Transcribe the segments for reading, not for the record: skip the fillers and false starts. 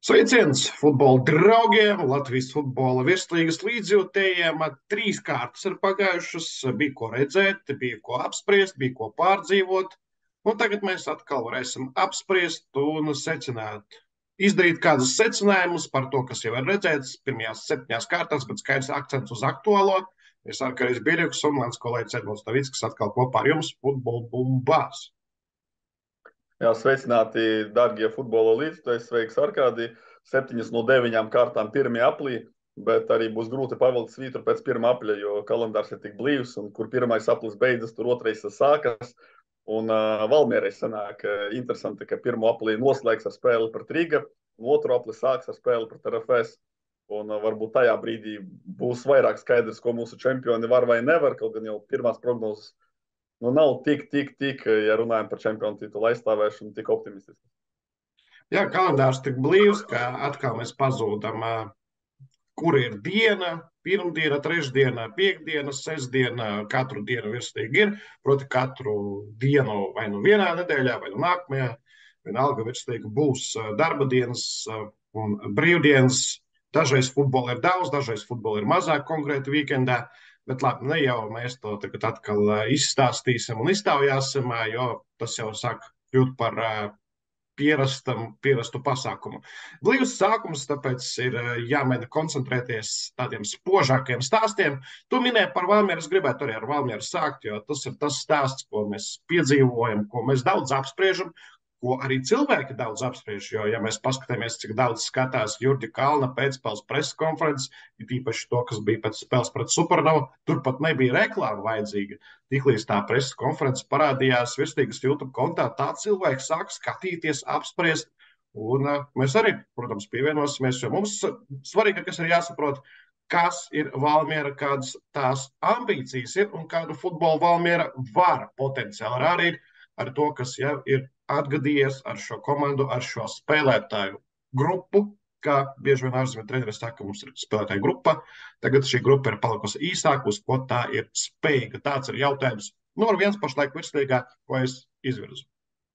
Sveiciens futbola draugiem, Latvijas futbola virslīgas līdzjūtējiem. Trīs kārtas ir pagājušas, bija ko redzēt, bija ko apspriest, bija ko pārdzīvot. Un tagad mēs atkal varēsim apspriest un secināt, izdarīt kādus secinājumus par to, kas jau ir redzēts pirmajās 7 kārtās, bet skaidrs akcents uz aktuālo. Es Arkaris Birjuks un mans kolēģis Edmunds Tavickas atkal kopā ar jums futbola bumbās. Jā, sveicināti, darbie futbola līdzekļi. Sveiks, Arkādī. 7 no 9 kārtām 1. aprīlī, bet arī būs grūti pavilkt svītru pēc 1. aprīļa, jo kalendārs ir tik blīvs, un kur 1. aprīlis beidzas, tur 2. sākas. Un Valmierai sanāk interesanti, ka 1. aprīlī noslēgs ar spēli pret Riga, un 2. aprīlī sāks ar spēli pret RFS. Un varbūt tajā brīdī būs vairāk skaidrs, ko mūsu čempioni var vai nevar, kaut gan jau pirmās prognozes nav tik, ja runājam par čempionu titulu aizstāvēšanu, tik optimistiski. Jā, kalendārs tik blīvs, ka atkal mēs pazūdam, kur ir diena, pirmdiena, trešdiena, piekdiena, sestdiena, katru dienu virslīgi ir. Proti, katru dienu vai nu vienā nedēļā, vai nu nākamajā, vienalga virslīgi būs darba dienas un brīvdienas. Dažreiz futbola ir daudz, dažreiz futbola ir mazāk konkrēti weekendā. Bet labi, ne jau mēs to tagad atkal izstāstīsim un iztaujāsim, jo tas jau sāk kļūt par pierastu pasākumu. Blīvs sākums, tāpēc ir jāmēģina koncentrēties tādiem spožākiem stāstiem. Tu minēji par Valmieru, es gribētu arī ar Valmieru sākt, jo tas ir tas stāsts, ko mēs piedzīvojam, ko mēs daudz apspriežam, ko arī cilvēki daudz apspriež, jo, ja mēs paskatāmies, cik daudz skatās Jurģa Kalna pēcspēles preses konferences, ir īpaši to, kas bija pēc spēles pret Supernovu, tur pat nebija reklāma vajadzīga. Tiklīdz tā preses konferences parādījās virslīgas YouTube kontā, tā cilvēki sāk skatīties, apspriest, un mēs arī, protams, pievienosimies, jo mums svarīgākais ir jāsaprot, kas ir Valmiera, kādas tās ambīcijas ir un kādu futbolu Valmiera var potenciāli rādīt ar to, kas jau ir atgadījies ar šo komandu, ar šo spēlētāju grupu, kā bieži vien ārzemju treneris saka, mums ir spēlētāju grupa. Tagad šī grupa ir palikusi īsāka, uz ko tā ir spējīga. Tāds ir jautājums numur 1 pašlaik virslīgā, ko es izvirzu.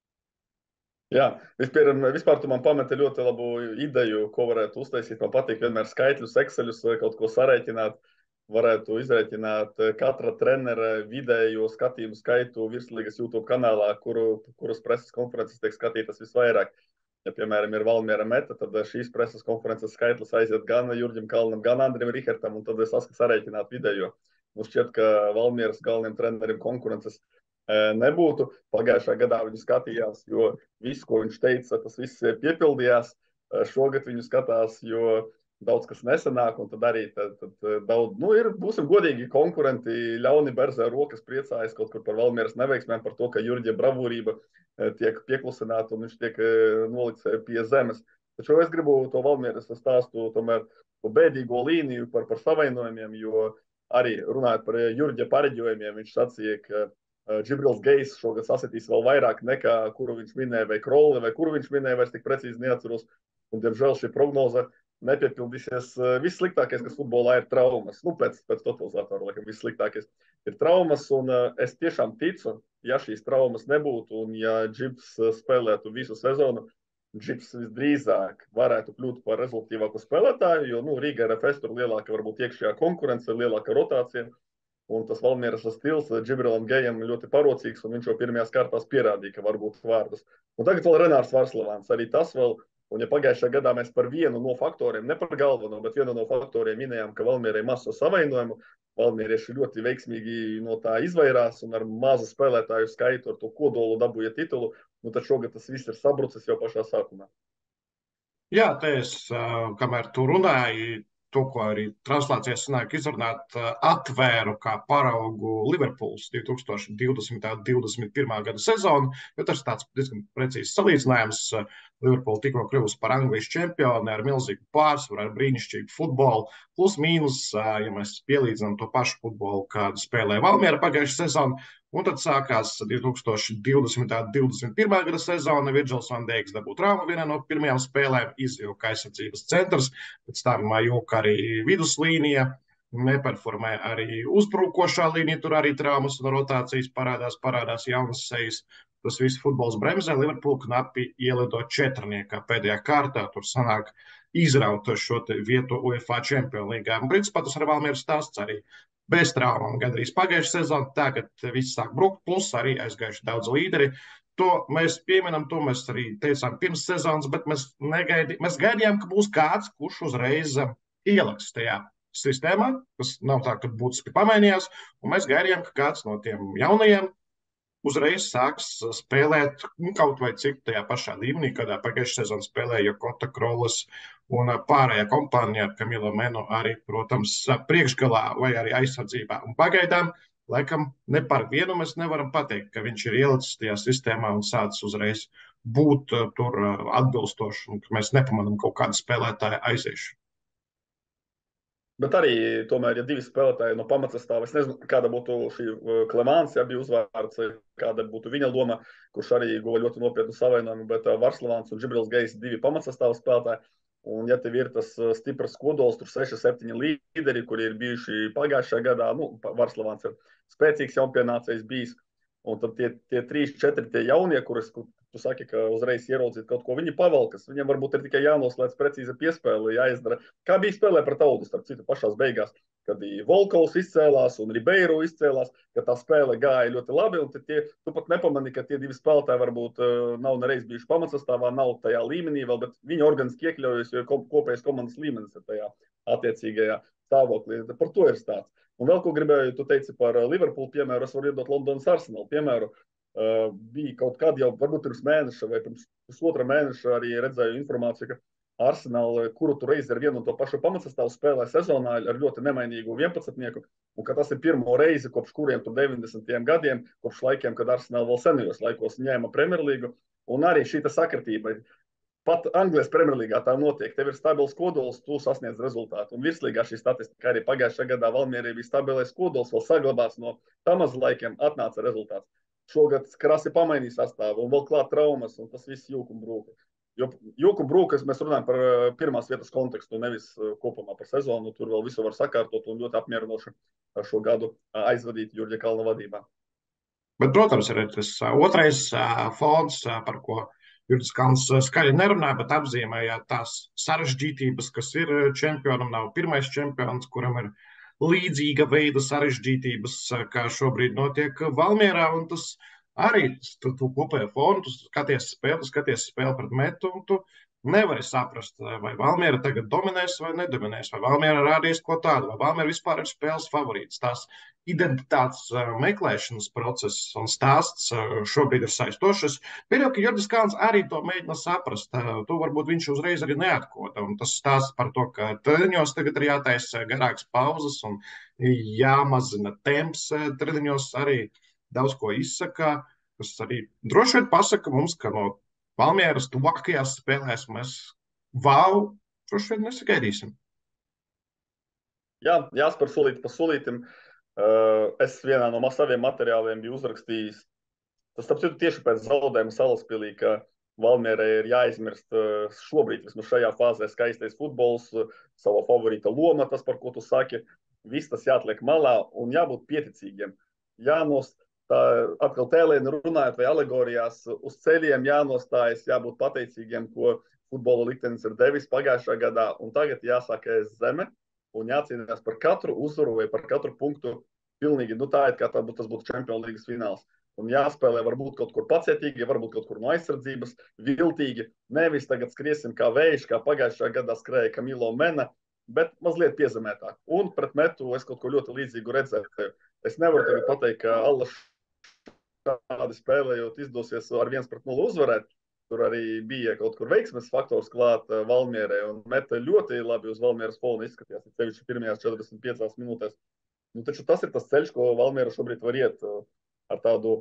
Jā, vispār tu man pameti ļoti labu ideju, ko varētu uztaisīt. Man patīk vienmēr skaitļus, Exceļus, kaut ko sarēķināt. Varētu izrēķināt katra trenera vidējo skatījumu skaitu virslīgas YouTube kanālā, kuras preses konferences tiek skatītas visvairāk. Ja, piemēram, ir Valmiera meta, tad šīs preses konferences skaitlis aiziet gan Jurģim Kalnam, gan Andrim Rihertam, un tad es sarēķināt vidējo. Mums šķiet, ka Valmieras galvenajiem treneriem konkurences nebūtu. Pagājušā gadā viņu skatījās, jo viss, ko viņš teica, tas viss piepildījās. Šogad viņu skatās, jo daudz kas nesanāk, un tad arī daudz, būsim godīgi, konkurenti ļauni berzē rokas priecājas kaut kur par Valmieras neveiksmēm, par to, ka Jurģa bravūrība tiek pieklusināta un viņš tiek nolikts pie zemes. Taču es gribu to Valmieras stāstu tomēr bēdīgo līniju par savainojumiem, jo arī runājot par Jurģa pareģojumiem, viņš sacīja, ka Džibrils Gejs šogad sasitīs vēl vairāk nekā kuru viņš minēja, vai Krolli, vai kuru viņš minēja, vairs tik precīzi neatceros. Un, diemžēl, šī prognoze nepiepildīsies. Vissliktākais, kas futbolā ir traumas. Pēc totalizatora, laikam, vissliktākais ir traumas, un es tiešām ticu, ja šīs traumas nebūtu, un ja Džibs spēlētu visu sezonu, Džibs visdrīzāk varētu kļūt par rezultātīvāku spēlētāju, jo, Riga RFS tur lielāka varbūt iekšējā konkurence, lielāka rotācija, un tas Valmieras stils Džibrilam Gejam ļoti parocīgs, un viņš jau pirmajās kārtās pierādīja, ka var būt vārdas. Un tagad vēl Renārs Varslavāns, arī tas vēl. Un ja pagājušajā gadā mēs par vienu no faktoriem, ne par galveno, bet vienu no faktoriem minējām, ka Valmierai mazo savainojumu, valmierieši ļoti veiksmīgi no tā izvairās un ar mazu spēlētāju skaitu, ar to kodolu dabūja titulu, tad šogad tas viss ir sabrucis jau pašā sākumā. Jā, kamēr tu runāji, to, ko arī translācijā sanāk izrunāt, atvēru kā paraugu Liverpools 2020. 21. gada sezonu, jo tas ir tāds diezgan precīzs salīdzinājums. Liverpool tikko kļuvusi par Anglijas čempioni ar milzīgu pārsvaru, ar brīnišķīgu futbolu, plus mīnus, ja mēs pielīdzinām to pašu futbolu, kādu spēlēja Valmiera pagājušajā sezonu. Un tad sākās 2020. 21. gada sezona. Virgils van Dijks dabūja traumu vienā no pirmajām spēlēm, izjuka aizsardzības centrs, pēc tam jūka arī viduslīnija, neperformē arī uzbrukošā līnija, tur arī traumas un rotācijas parādās jaunas sejas. Tas viss futbols bremzē. Liverpool knapi ielido četrniekā pēdējā kārtā. Tur sanāk izraut šo vietu UEFA Champions League. Un principā tas ar Valmieras stāsts arī bez traumām. Gandrīz pagājušā sezona, tagad viss sāk brukt, plus arī aizgājuši daudz līderi. To mēs pieminam, to mēs arī teicām pirms sezonas, bet mēs gaidījām, ka būs kāds, kurš uzreiz ieliks tajā sistēmā, kas nav tā, ka būtiski pamainījās, un mēs gaidījām, ka kāds no tiem jaunajiem uzreiz sāks spēlēt kaut vai cik tajā pašā līmenī, kādā pagājušajā sezonā spēlēja Kota Krolas un pārējā kompānija ar Camilo Menu arī, protams, priekšgalā vai arī aizsardzībā. Un pagaidām, laikam, ne par vienu mēs nevaram pateikt, ka viņš ir ielicis tajā sistēmā un sācis uzreiz būt tur atbilstoši, un ka mēs nepamanām kaut kādu spēlētāju aiziešanu. Bet arī, tomēr, ja divi spēlētāji no pamatsastāva, es nezinu, kāda būtu šī Klemāns, ja bija uzvārds, kāda būtu viņa loma, kurš arī guva ļoti nopietnu savainojumu, bet Varslavāns un Džibrils Gejs divi pamatsastāva spēlētāji. Un ja tev ir tas stiprs kodols, tur 6-7 līderi, kuri ir bijuši pagājušajā gadā, Varslavāns ir spēcīgs jaunpienācējs bijis, un tad tie 3-4 tie jaunie, kurus tu saki, ka uzreiz ieraudzīt kaut ko, viņi pavalkas. Viņam varbūt ir tikai jānoslēdz precīza piespēle, jāizdara. Kā bija spēlē pret Audu, starp citu, pašās beigās, kad Volkovs izcēlās un Ribeiro izcēlās, ka tā spēle gāja ļoti labi, un tu pat nepamani, ka tie divi spēlētāji varbūt nav nereiz bijuši pamatsastāvā, nav tajā līmenī vēl, bet viņi organiski iekļaujas, jo kopējais komandas līmenis ir tajā attiecīgajā stāvoklī. Par to ir stāsts. Un vēl ko gribēju, tu teici par Liverpool piemēru, es varu iedot Londonas Arsenal piemēru. Bija kaut kad jau, varbūt pirms mēneša vai pirms pusotra mēneša arī redzēju informāciju, ka Arsenal, kuru tu reizi ar vienu un to pašu pamatsastāvu spēlē sezonā ar ļoti nemainīgu 11-nieku, un ka tas ir pirmo reizi kopš kuriem tur 90. gadiem, kopš laikiem, kad Arsenal vēl senajos laikos ņēma Premjerlīgu, un arī šī sakritība. Pat Anglijas Premjerlīgā tā notiek. Tev ir stabils kodols, tu sasniedz rezultātu. Un virslīgā šī statistika arī pagājušajā gadā Valmierī bija stabilais kodols, vēl saglabāts no Tamaz laikiem, atnāca rezultāts. Šogad krasi pamainīja sastāvu un vēl klāt traumas, un tas viss jūk un brūka. Jo jūk un brūkas mēs runājam par pirmās vietas kontekstu, nevis kopumā par sezonu. Tur vēl visu var sakārtot un ļoti apmierinoši šo gadu aizvadīt Jurģa Kalna vadībā. Bet, protams, ir tas otrais fons, par ko Jurģis Kalns skaļi nerunāja, bet apzīmēja tās sarežģītības, kas ir čempionam. Nav pirmais čempions, kuram ir līdzīga veida sarežģītības, kā šobrīd notiek Valmierā, un tas arī tu kopējo fonu, tu skaties spēli pret Metu, un tu nevari saprast, vai Valmiera tagad dominēs vai nedominēs, vai Valmiera rādīs ko tādu, vai Valmiera vispār ir spēles favorīts. Tās identitātes meklēšanas process un stāsts šobrīd ir saistošs. Pieļauju, ka Jurģis Kalns arī to mēģina saprast. To varbūt viņš uzreiz arī neatkoda. Un tas stāsts par to, ka treniņos tagad ir jātaisa garāks pauzes un jāmazina temps treniņos, arī daudz ko izsaka, kas arī droši vien pasaka mums, ka no Valmieras tuvākajās spēlēs mēs droši vien nesagaidīsim. Jā, jāspēr solīti pa solītim. Es vienā no saviem materiāliem biju uzrakstījis. Tas, starp citu, tieši pēc zaudējuma Salaspilī, ka Valmierai ir jāizmirst šobrīd, vismaz šajā fāzē, skaistais futbols, sava favorīta loma, tas, par ko tu saki. Viss tas jāatliek malā un jābūt pieticīgiem. Atkal tēlēni runājot vai alegorijās, uz ceļiem jānostājas, jābūt pateicīgiem, ko futbola liktenis ir devis pagājušā gadā, un tagad jāsāk ēst zeme un jācīnās par katru uzvaru vai par katru punktu pilnīgi, tā ir kā tas būtu Champions Leagues fināls. Un jāspēlē varbūt kaut kur pacietīgi, varbūt kaut kur no aizsardzības, viltīgi, nevis tagad skriesim kā vējš, kā pagājušā gadā skrēja Camilo Mena, bet mazliet piezemētāk. Un pret Metu es kaut ko ļoti līdzīgu redzēju. Es nevaru tagad pateikt, ka Allaš tādi spēlējot izdosies ar 1-0 uzvarēt. Tur arī bija kaut kur veiksmes faktors klāt Valmierai un Meta ļoti labi uz Valmieras fona izskatījās, sevišķi pirmajās 45 minūtēs. Taču tas ir tas ceļš, ko Valmiera šobrīd var iet ar tādu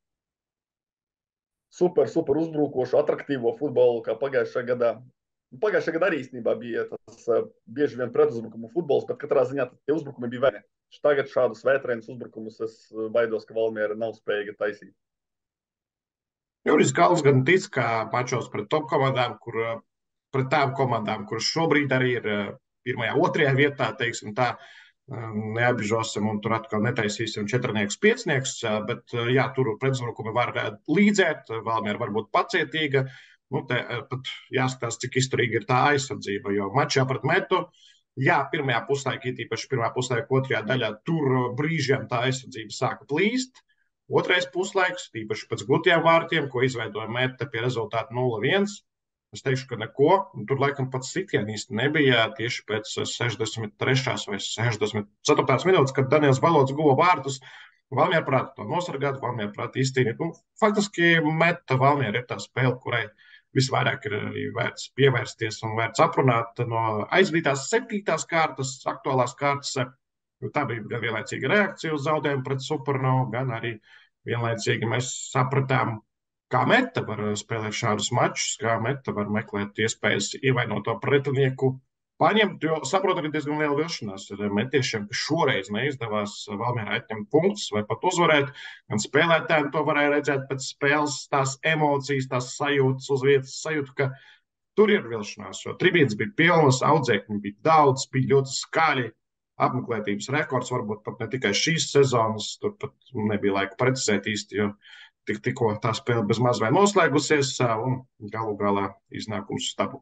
super uzbrukošu, atraktīvo futbolu, kā pagājušajā gadā. Pagājušajā gadā arī īstenībā bija tas bieži vien pretuzbrukumu futbols, bet katrā ziņā tie uzbrukumi bija vēni. Tagad šādus vētrēnus uzbrukumus es baidos, ka Valmiera nav spējīga taisīt. Jurģis Kalns gan tic, ka mačos pret top komandām, pret tām komandām, kuras šobrīd arī ir pirmajā, otrajā vietā, teiksim tā, neapbižosim un tur atkal netaisīsim 4-5, bet jā, tur pretuzbrukumi var līdzēt, Valmiera var būt pacietīga. Nu, te pat jāskatās, cik izturīga ir tā aizsardzība, jo mačā pret Metu, jā, pirmajā puslaikā, īpaši pirmā puslaika otrajā daļā, tur brīžiem tā aizsardzība sāka plīst. Otrais puslaiks, īpaši pēc gūtiem vārtiem, ko izveidoja Meta pie rezultāta 0-1. Es teikšu, ka neko. Tur laikam pats sitiens īsti nebija tieši pēc 63. vai 64. minūtes, kad Daniels Balots guva vārtus. Valmiera prāta to nosargāt, Valmiera prāta izcīnīt. Faktiski Meta Valmiera ir tā spēle, kurai visvairāk ir arī vērts pievērsties un vērts aprunāt no aizvadītās 7. kārtas, aktuālās kārtas. Tā bija gan vienlaicīga reakcija uz zaudējumu pret Supernovu, gan arī vienlaicīgi mēs sapratām, kā Meta var spēlēt šādus mačus, kā Meta var meklēt iespējas ievainoto pretinieku paņemt, jo saprot arī diezgan liela vilšanās ar metiešiem, ka šoreiz neizdevās Valmierai atņemt punktus vai pat uzvarēt, gan spēlētājiem to varēja redzēt pēc spēles, tās emocijas, tās sajūtas uz vietas, sajūta, ka tur ir vilšanās, jo tribīnes bija pilnas, audzēkņi bija daudz, bija ļoti skaļi. Apmeklētības rekords, varbūt pat ne tikai šīs sezonas, tur pat nebija laika precizēt īsti, jo tikko tā spēle bez maz vai noslēgusies, un galu galā iznākums stabu.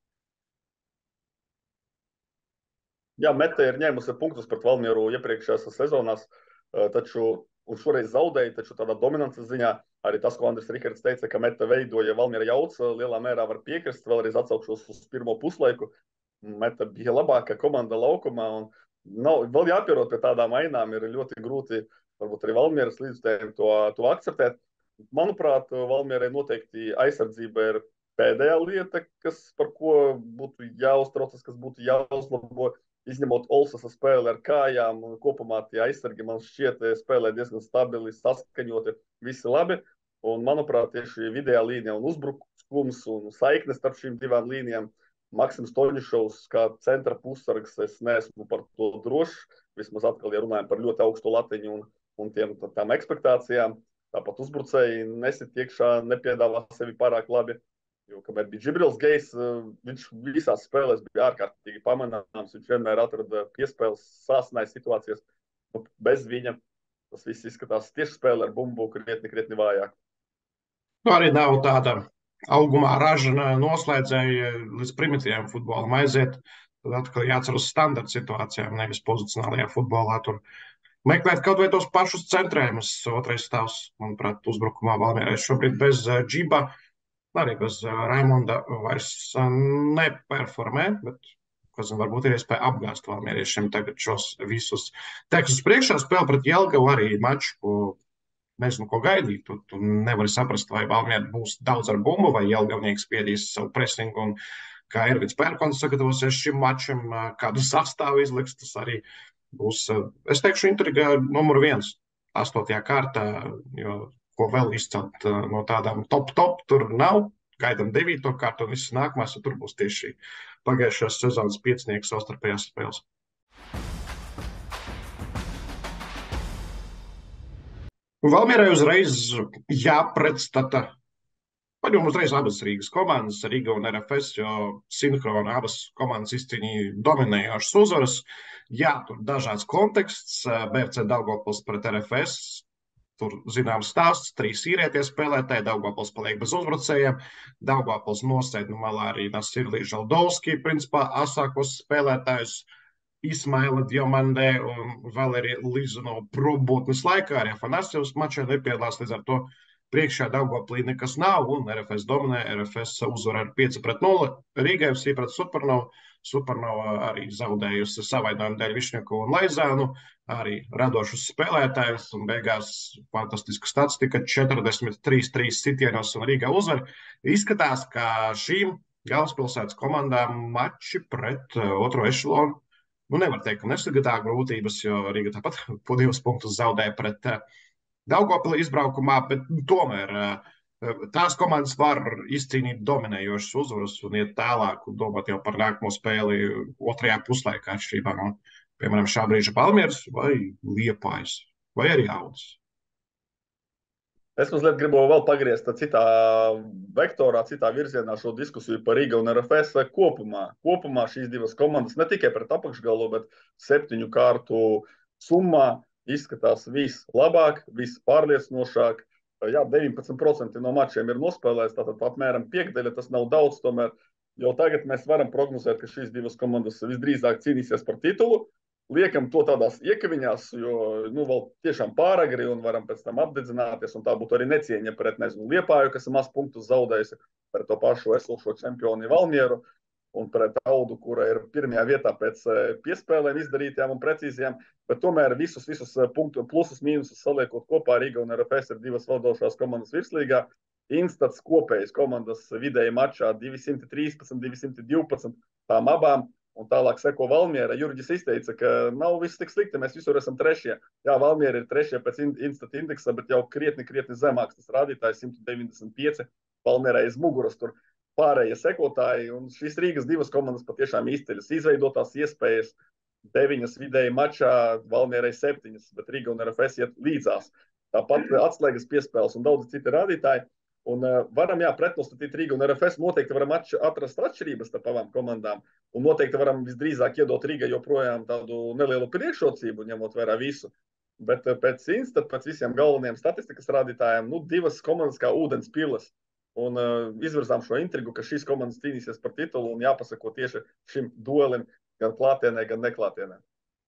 Jā, Meta ir ņēmusi punktus pret Valmieru iepriekšējās sezonās, taču un šoreiz zaudēja, taču tādā dominances ziņā arī tas, ko Andris Rikards teica, ka Meta veidoja Valmiera jauc, lielā mērā var piekrist, vēlreiz atsaukšos uz pirmo puslaiku. Meta bija labākā komanda laukumā, un vēl jāpierod pie tādām ainām, ir ļoti grūti, varbūt arī Valmieras līdzstājiem to akceptēt. Manuprāt, Valmierai noteikti aizsardzība ir pēdējā lieta, par ko būtu jāuztraucas, kas būtu jāuzlabo, izņemot Olsasa spēli ar kājām, un kopumā tie aizsargi man šķiet spēlē diezgan stabili, saskaņoti, visi labi, un manuprāt, tieši vidējā līnija un uzbrukums un saiknes starp šīm divām līnijām, Maksims Toņišovs kā centra pussargs, es neesmu par to drošs. Vismaz atkal, ja runājam par ļoti augstu latiņu un tām ekspektācijām, tāpat uzbrucēji nesit iekšā, nepiedāvā sevi pārāk labi. Jo, kamēr bija Džibrils Gejs, viņš visās spēlēs bija ārkārtīgi pamanāms, viņš vienmēr atrada piespēles, sāsināja situācijas. Bez viņa tas viss izskatās tieši spēle ar bumbu krietni vājāk. Arī nav tāda augumā ražana noslēdzēja līdz primitīviem futbolam aiziet, tad atkal jācer uz standarta situācijām, nevis pozicionālajā futbolā. Tur meklēt kaut vai tos pašus centrējumus. Otrais stāvs, manuprāt, uzbrukumā Valmierai šobrīd bez Džiba, arī bez Raimonda vairs neperformē, bet, varbūt ir iespēja apgāzt valmieriešiem tagad šos visus tekstus priekšā. Spēle pret Jelgavu arī maču, ko nezinu, ko gaidīt. Tu nevari saprast, vai Valmiera būs daudz ar bumbu, vai Jelgavnieks spiedīs savu presingu, un kā Ervins Pērkons sagatavosies šim mačam, kādu sastāvu izliks, tas arī būs, es teikšu, intriga numur 1, 8. kārtā, jo ko vēl izcelt no tādām top, tur nav. Gaidām 9. kārtu un visas nākamās, un tur būs tieši pagājušās sezonas 5. savstarpējās spēles. Valmierai uzreiz jāpretstata, paņem uzreiz abas Rīgas komandas, Riga un RFS, jo sinhroni abas komandas izcīnīja dominējošas uzvaras. Jā, tur dažāds konteksts, BFC Daugavpils pret RFS, tur zināms stāsts, 3 īrietie spēlētāji, Daugavpils paliek bez uzbrucējiem, Daugavpils nosēd no malā arī Nasirlī Žaldovski, principā asākos spēlētājus, Ismaila Diomandē un Valerija Lizunova probūtnes laikā, arī Afanasjevs mačā nepiedalās, līdz ar to priekšā Daugavpilī nekas nav, un RFS dominē, RFS uzvar ar 5-0, Rīgai FC pret Supernovu, Supernova arī zaudējusi savainojumu dēļ Višņakovu un Laizānu, arī radošus spēlētājus, un beigās fantastiska statistika 43-3 sitienos un Rīgā uzvar. Izskatās, ka šīm galvaspilsētas komandām mači pret otro ešelonu, nevar teikt, ka nesagatā grūtības, jo Rīga tāpat po 2 punktus zaudēja pret Daugavpili izbraukumā, bet tomēr tās komandas var izcīnīt dominējošas uzvaras un iet tālāk un domāt jau par nākamo spēli otrajā puslaikā atšķirībā no, piemēram, šā brīža Valmieras vai Liepājas vai arī Audas. Es mazliet gribu vēl pagriezt citā vektorā, citā virzienā šo diskusiju par Riga un RFS kopumā. Kopumā šīs divas komandas, ne tikai pret apakšgalu, bet 7 kārtu summā izskatās vislabāk, vispārliecinošāk. Jā, 19% no mačiem ir nospēlēts, tātad apmēram piekdaļa, tas nav daudz, tomēr jau tagad mēs varam prognozēt, ka šīs divas komandas visdrīzāk cīnīsies par titulu. Liekam to tādās iekaviņās, jo vēl tiešām pāragri un varam pēc tam apdedzināties. Un tā būtu arī necieņa pret Liepāju, kas ir maz punktus zaudējusi, pret to pašu esošo čempioni Valmieru un pret Audu, kura ir pirmajā vietā pēc piespēlēm izdarītajām un precīzajām. Bet tomēr visus punktu plusus, mīnusus saliekot kopā, Riga un RFS ir divas valdošās komandas virslīgā. Instats kopējas komandas vidēji mačā 213, 212 tām abām. Un tālāk seko Valmiera. Jurģis izteica, ka nav viss tik slikti, mēs visur esam trešie. Jā, Valmiera ir trešie pēc Instat indeksa, bet jau krietni zemāks tas rādītājs 195. Valmierai aiz muguras tur pārējie sekotāji. Un šīs Rīgas divas komandas patiešām izceļas. Izveidotās iespējas 9 vidēji mačā, Valmierai 7, bet Riga un RFS iet līdzās. Tāpat atslēgas piespēles un daudz citi rādītāji. Un varam, pretnostatīt Riga un RFS, noteikti varam atrast atšķirības starp abām komandām. Un noteikti varam visdrīzāk iedot Riga joprojām tādu nelielu priekšrocību, ņemot vērā visu. Bet pēc Instat, pēc visiem galvenajiem statistikas rādītājiem, divas komandas kā ūdens pilas. Un izvirzām šo intrigu, ka šīs komandas cīnīsies par titulu un jāpasako tieši šim duelim gan klātienē, gan neklātienē.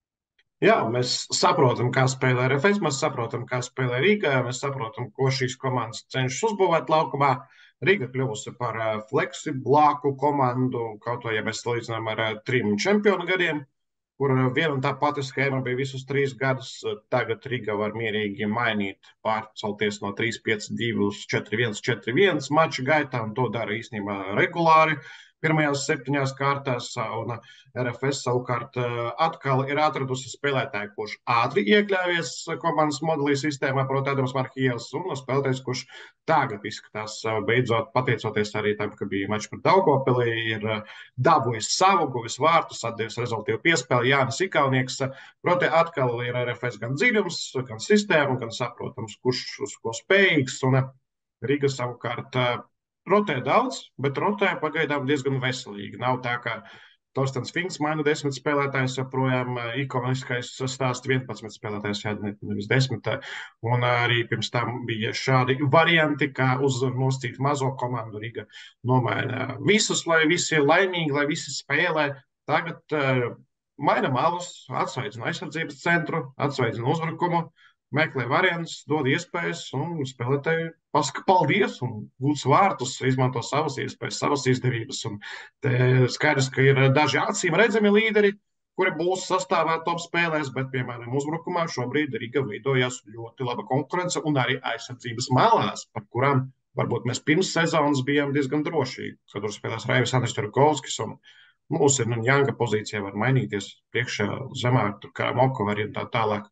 Jā, mēs saprotam, kā spēlē RFS, mēs saprotam, kā spēlē Rīgā, mēs saprotam, ko šīs komandas cenšas uzbūvēt laukumā. Rīga kļuvusi par fleksiblāku komandu, kaut vai, ja mēs salīdzinām ar 3 čempionu gadiem, kur viena un tā pati schēma bija visus 3 gadus. Tagad Riga var mierīgi mainīt, pārcelties no 3-5-2 uz 4-1, 4-1 maču gaitā, un to dara īstenībā regulāri. Pirmajās 7 kārtās, un RFS savukārt atkal ir atradusi spēlētāju, kurš ātri iekļāvies komandas modelī sistēmā, proti Ādams Markijevs, un spēlētājs, kurš tagad izskatās beidzot, pateicoties arī tam, ka bija mačs pret Daugavpili, ir dabūjis savu, guvis vārtus, atdevis rezultīvu piespēli Jānis Ikaunieks. Proti atkal ir RFS gan dziļums, gan sistēma, gan saprotams, kurš uz ko spējīgs, un Riga savukārt rotē daudz, bet rotē pagaidām diezgan veselīgi. Nav tā, ka Torstens Finks maina 10 spēlētājus, joprojām ikoniskais stāsts 11 spēlētājus, nevis 10. Un arī pirms tam bija šādi varianti, kā uz noscīt mazo komandu Riga nomaina visus, lai visi ir laimīgi, lai visi spēlē. Tagad maina malus, atsveidzina aizsardzības centru, atsveidzina uzbrukumu, meklē variantus, dod iespējas un spēlētāji pasaka paldies un gūs vārtus, izmanto savas iespējas, savas izdevības. Un te skaidrs, ka ir daži acīm redzami līderi, kuri būs sastāvā top spēlēs, bet, piemēram, uzbrukumā šobrīd Riga veidojās ļoti laba konkurence un arī aizsardzības malās, par kurām varbūt mēs pirms sezonas bijām diezgan droši, kad tur spēlēs Raivis Andris Turkovskis un mūsu Janga pozīcija var mainīties priekšā zemāk, kā Mokovari un tā tālāk.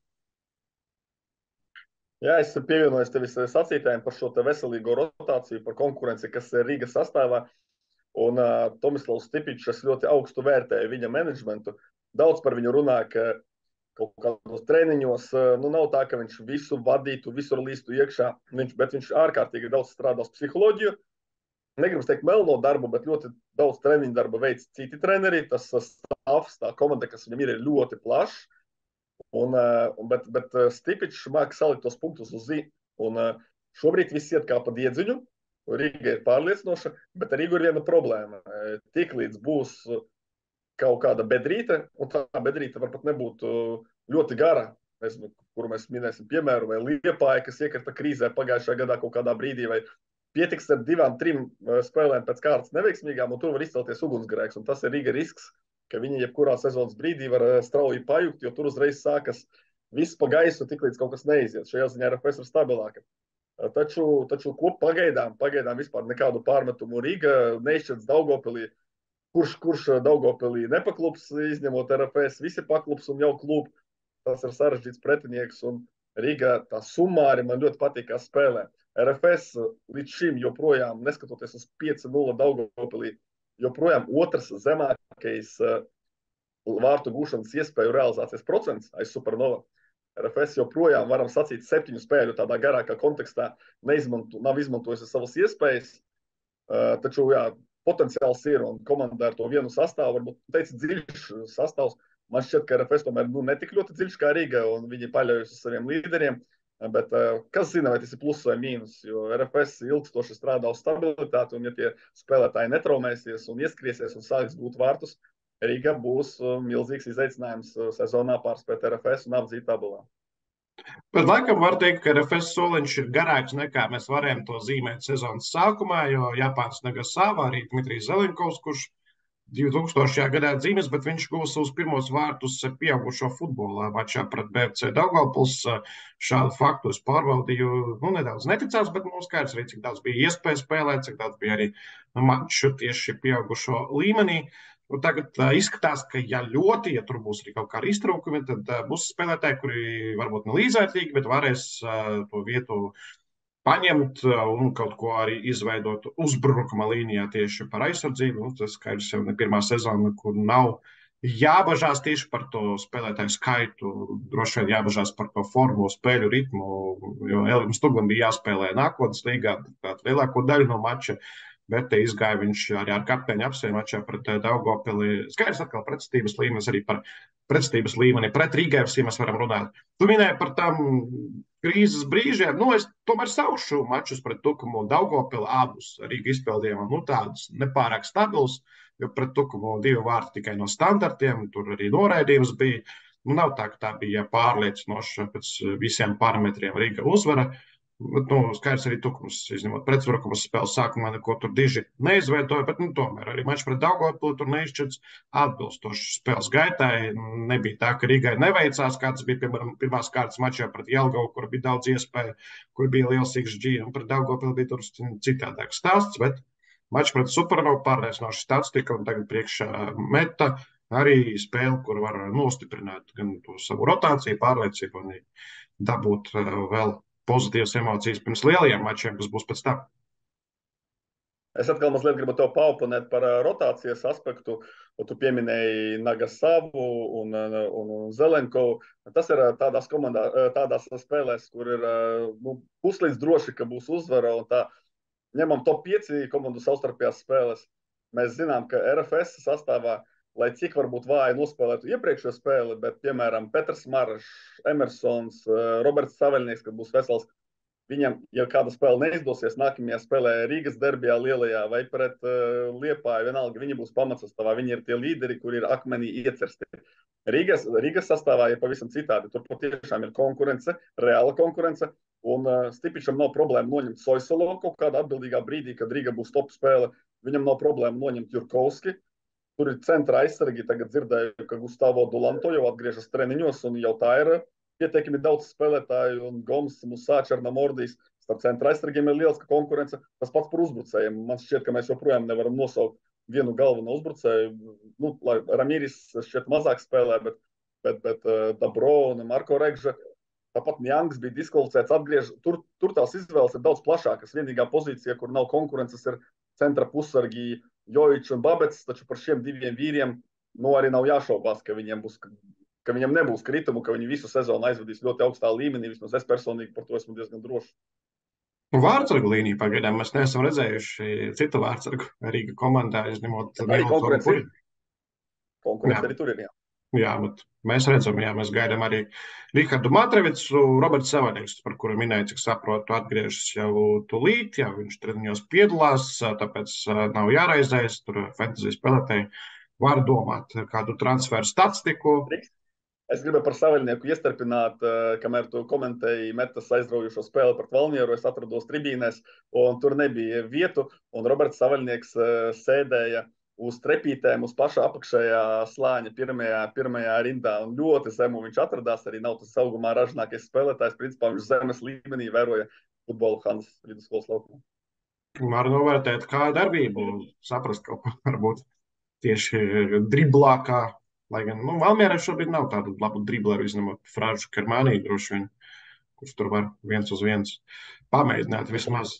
Jā, es pievienojos tevis sacītājiem par šo veselīgo rotāciju, par konkurenci, kas ir Rīgas sastāvā. Un Tomislavs Stipičs, es ļoti augstu vērtēju viņa menedžmentu. Daudz par viņu runā, ka kaut kādos treniņos nav tā, ka viņš visu vadītu, visur līstu iekšā, bet viņš ārkārtīgi daudz strādās psiholoģiju. Negribu teikt melno darbu, bet ļoti daudz treniņu darba veids citi treneri. Tas stāvs, tā komanda, kas viņam ir ļoti plašs. Bet Stipičs māca salikt tos punktus uz zi. Un šobrīd viss iet kā pa diedziņu. Rīga ir pārliecinoša, bet ar Rīgu ir viena problēma. Tiklīdz būs kaut kāda bedrīte, un tā bedrīte varbūt nebūtu ļoti gara, nezinu, kuru mēs minēsim piemēru, vai Liepāja, kas iekrita krīzē pagājušajā gadā kaut kādā brīdī, vai pietiks ar 2-3 spēlēm pēc kārtas neveiksmīgām, un tur var izcelties ugunsgrēks. Un tas ir Rīga risks, ka viņi jebkurā sezonas brīdī var strauji pajukt, jo tur uzreiz sākas viss pa gaisu, tiklīdz kaut kas neiziet. Šajā ziņā RFS ir stabilāka. Taču pagaidām vispār nekādu pārmetumu Rīga neizšķirts Daugavpilī. Kurš Daugavpilī nepaklups, izņemot RFS, visi paklups un jau klub. Tas ir sarežģīts pretinieks, un Rīga tā summāri man ļoti patīk, kā spēlē. RFS līdz šim joprojām, neskatoties uz 5-0 Daugavpilī, joprojām otrs zemākais vārtu gūšanas iespēju realizācijas procents aiz Supernova. RFS joprojām, varam sacīt, 7 spēļu tādā garākā kontekstā nav izmantojusi savas iespējas. Taču, jā, potenciāls ir un komanda ar to vienu sastāvu, varbūt teica dziļš sastāvs. Man šķiet, ka RFS tomēr netik ļoti dziļš kā Riga un viņi paļaujas uz saviem līderiem. Bet kas zina, vai tas ir pluss vai mīnus, jo RFS ilgstoši strādā uz stabilitāti, un ja tie spēlētāji netraumēsies un ieskriesies un sāks gūt vārtus, Riga būs milzīgs izaicinājums sezonā pārspēt RFS un apdzīt tabulā. Bet laikam var teikt, ka RFS soliņš ir garāks nekā mēs varējām to zīmēt sezonas sākumā, jo Japāns Nagasava, arī Dmitrijs Zelenkovs, kurš 2000. gadā dzīves, bet viņš guva savus pirmos vārtus pieaugušo futbolā mačā pret BFC Daugavpils. Šādu faktu es pārbaudīju, nedaudz neticās, bet skaidrs arī, cik daudz bija iespēja spēlēt, cik daudz bija arī maču tieši pieaugušo līmenī. Un tagad izskatās, ka ja tur būs arī kaut kādi iztrūkumi, tad būs spēlētāji, kuri varbūt ne līdzvērtīgi, bet varēs to vietu paņemt un kaut ko arī izveidot uzbrukuma līnijā tieši par aizsardzību. Tas skaidrs jau ne pirmā sezona, kur nav jābažās tieši par to spēlētāju skaitu. Droši vien jābažās par to formu, spēļu ritmu, jo Elvim Stugam bija jāspēlē nākotnes līgā lielāko daļu no mača. Bet te izgāja viņš arī ar kapteiņu apsēju mačā pret Daugavpili. Skaidrs atkal pretestības līmenis, arī par pretestības līmeni. Pret Rīgai visi mēs varam runāt. Tu minēji par tām krīzes brīžiem. Es tomēr saušu mačus pret Tukumu un Daugavpili abus Rīga izpildījumam. Tādus nepārāk stabilus, jo pret Tukumu 2 vārti tikai no standartiem. Tur arī noraidījums bija. Nav tā, ka tā bija pārliecinoša pēc visiem parametriem Rīga uzvara. Bet, skaidrs arī Tukums, izņemot pretvarukumas spēles sākumā, neko tur diži neizveidoja, bet tomēr arī mačs pret Daugavpili tur neizšķirts atbilstoši spēles gaitai. Nebija tā, ka Rīgai neveicās, kā tas bija, piemēram, pirmās kārtas mačā pret Jelgavu, kur bija daudz iespēju, kur bija liels XG, un pret Daugavpili bija tur citādāks stāsts, bet mačs pret Supernovu pārliecinoši statistika, un tagad priekšā Meta arī spēle, kur var nostiprināt gan to savu rotāciju, pārliecību un dabūt vēl pozitīvas emocijas pirms lielajiem mačiem, kas būs pēc tam. Es atkal mazliet gribu tev paoponēt par rotācijas aspektu. Tu pieminēji Nagasavu un Zelenkovu. Tas ir tādās spēlēs, kur ir puslīdz droši, ka būs uzvara. Un tā ņemam top 5 komandu savstarpējās spēles. Mēs zinām, ka RFS sastāvā, lai cik varbūt vāji nospēlētu iepriekšējo spēli, bet, piemēram, Petrs Marašs, Emersons, Roberts Saveļnieks, kad būs vesels, viņam, ja kāda spēle neizdosies, nākamajā spēlē Rīgas derbijā lielajā vai pret Liepāju, vienalga, viņi būs pamatsastāvā, viņi ir tie līderi, kuri ir akmenī iecersti. Rīgas sastāvā ir pavisam citādi. Tur patiešām ir konkurence, reāla konkurence, un Stipičam nav problēma noņemt Soisolo kaut kādā atbildīgā brīdī, kad Rīga būs top spēle. Viņam nav problēma noņemt Jurkovski. Tur ir centra aizsargi, tagad dzirdēju, ka Gustavo Dulanto jau atgriežas treniņos, un jau tā ir pietiekami daudz spēlētāju, un Goms, Musā, Černamordijs. Starp centra aizsargiem ir liels konkurence. Tas pats par uzbrucējiem. Man šķiet, ka mēs joprojām nevaram nosaukt vienu galveno uzbrucēju. Ramīris šķiet mazāk spēlē, bet Dabro un Marko Regža. Tāpat Njangs bija diskvalificēts, atgriež. Tur tās izvēles ir daudz plašākas. Vienīgā pozīcija, kur nav konkurences, ir centra pussargi Jojičs un Babets, taču par šiem 2 vīriem arī nav jāšaubās, ka viņiem nebūs kritumu, ka viņi visu sezonu aizvadīs ļoti augstā līmenī. Vismaz es personīgi par to esmu diezgan drošs. Vārdsargu līniju pagaidām mēs neesam redzējuši citu vārdsargu Rīga komandā, izņemot arī konkurence arī tur ir, jā. Jā, bet mēs redzam, mēs gaidām arī Rihardu Matrevicu, Roberts Saveļnieks, par kuru minēju, cik saprotu, atgriežas jau tūlīt, viņš treniņos piedalās, tāpēc nav jāraizējas, tur fantasy spēlētāji var domāt kādu transferu statistiku. Es gribēju par Saveļnieku iestarpināt, kamēr tu komentēji Metas aizraujošo spēli pret Valmieru, es atrados tribīnēs, un tur nebija vietu, un Roberts Saveļnieks sēdēja uz trepītēm, uz pašā apakšējā slāņa pirmajā rindā, un ļoti zemu viņš atradās, arī nav tas augumā ražinākais spēlētājs, principā viņš zemes līmenī vēroja futbolu Hanas vidusskolas laukumā. Var novērtēt kā darbību, saprast kaut ko varbūt tieši driblākā, lai gan, Valmierā šobrīd nav tādu labu dribleru, izņemot Fražu Kermānī, droši vien, kurš tur var 1 uz 1 pamēģināt vismaz.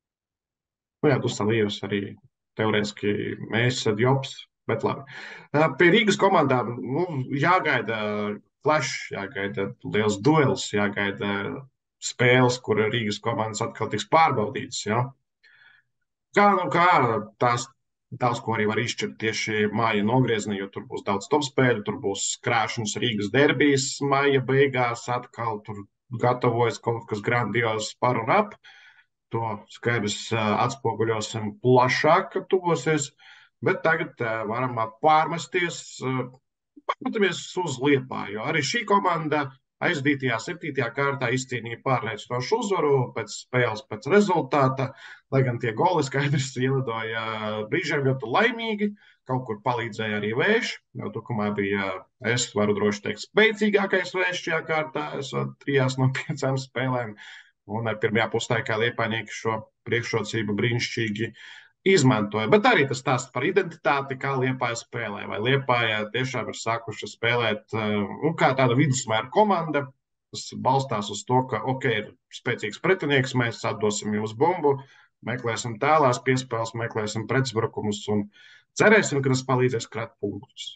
Dusalījus arī teorētiski mēs esam Jops, bet labi. Pie Rīgas komandām jāgaida flash, jāgaida liels duels, jāgaida spēles, kur Rīgas komandas atkal tiks pārbaudītas. Ja? Kā tās daudz ko arī var izšķirt tieši māja nogriezienī, jo tur būs daudz top spēļu, tur būs krāšņas Rīgas derbijas māja beigās, atkal tur gatavojas kaut kas grandios par un ap. To skaidrs atspoguļosim plašāk, kad tuvosies, bet tagad varam pārmesties, paskatāmies uz Liepāju, jo arī šī komanda aizdītajā 7. kārtā izcīnīja pārliecinošu uzvaru pēc spēles, pēc rezultāta, lai gan tie goli skaidrs ielidoja brīžiem ļoti laimīgi, kaut kur palīdzēja arī vējš, jo Tukumā bija, es varu droši teikt, spēcīgākais vējš šajā kārtā, esot 3 no 5 spēlēm, un pirmajā puslaikā Liepājnieki šo priekšrocību brīnišķīgi izmantoja. Bet arī tas stāsts par identitāti, kā Liepāja spēlē. Vai Liepāja tiešām ir sākuši spēlēt kā tāda vidusmēra komanda, kas balstās uz to, ka, ir spēcīgs pretinieks, mēs atdosim jums bumbu, meklēsim tālās piespēles, meklēsim pretuzbrukumus un cerēsim, ka tas palīdzēs krāt punktus.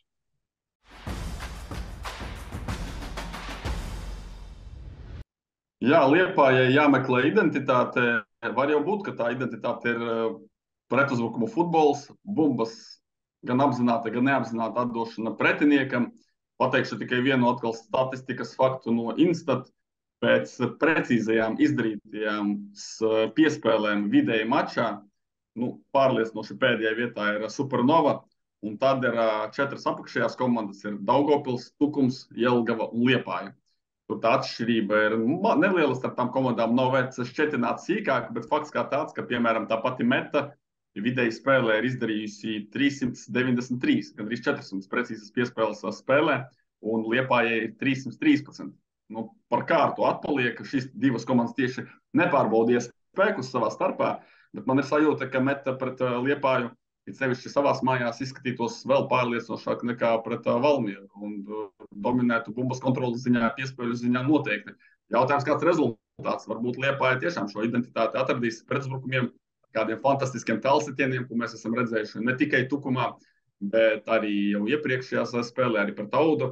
Jā, Liepājai jāmeklē identitāte. Var jau būt, ka tā identitāte ir pretuzbrukumu futbols, bumbas gan apzināta, gan neapzināta atdošana pretiniekam. Pateikšu tikai vienu atkal statistikas faktu no Instat. Pēc precīzajām izdarītajām piespēlēm vidēji mačā, pārliecinoši pēdējā vietā ir Supernova, un tad ir 4 apakšējās komandas, ir Daugavpils, Tukums, Jelgava un Liepāja. Tur tā atšķirība ir neliela starp tām komandām, nav vērts šķetināt sīkāk, bet fakts kā tāds, ka, piemēram, tā pati Meta vidēji spēlē ir izdarījusi 393, gandrīz 400 precīzas piespēles spēlē, un Liepājai ir 313. Par kārtu atpaliek, ka šīs divas komandas tieši nepārbaudīja spēkus savā starpā, bet man ir sajūta, ka Meta pret Liepāju, it sevišķi savās mājās, izskatītos vēl pārliecinošāk nekā pret Valmieru un dominētu bumbas kontrolas ziņā, piespēļu ziņā noteikti. Jautājums, kāds rezultāts? Varbūt Liepāja tiešām šo identitāti atradīs pretuzbrukumiem, kādiem fantastiskiem tālsitieniem, ko mēs esam redzējuši ne tikai Tukumā, bet arī jau iepriekšējās spēlē, arī par Taudu.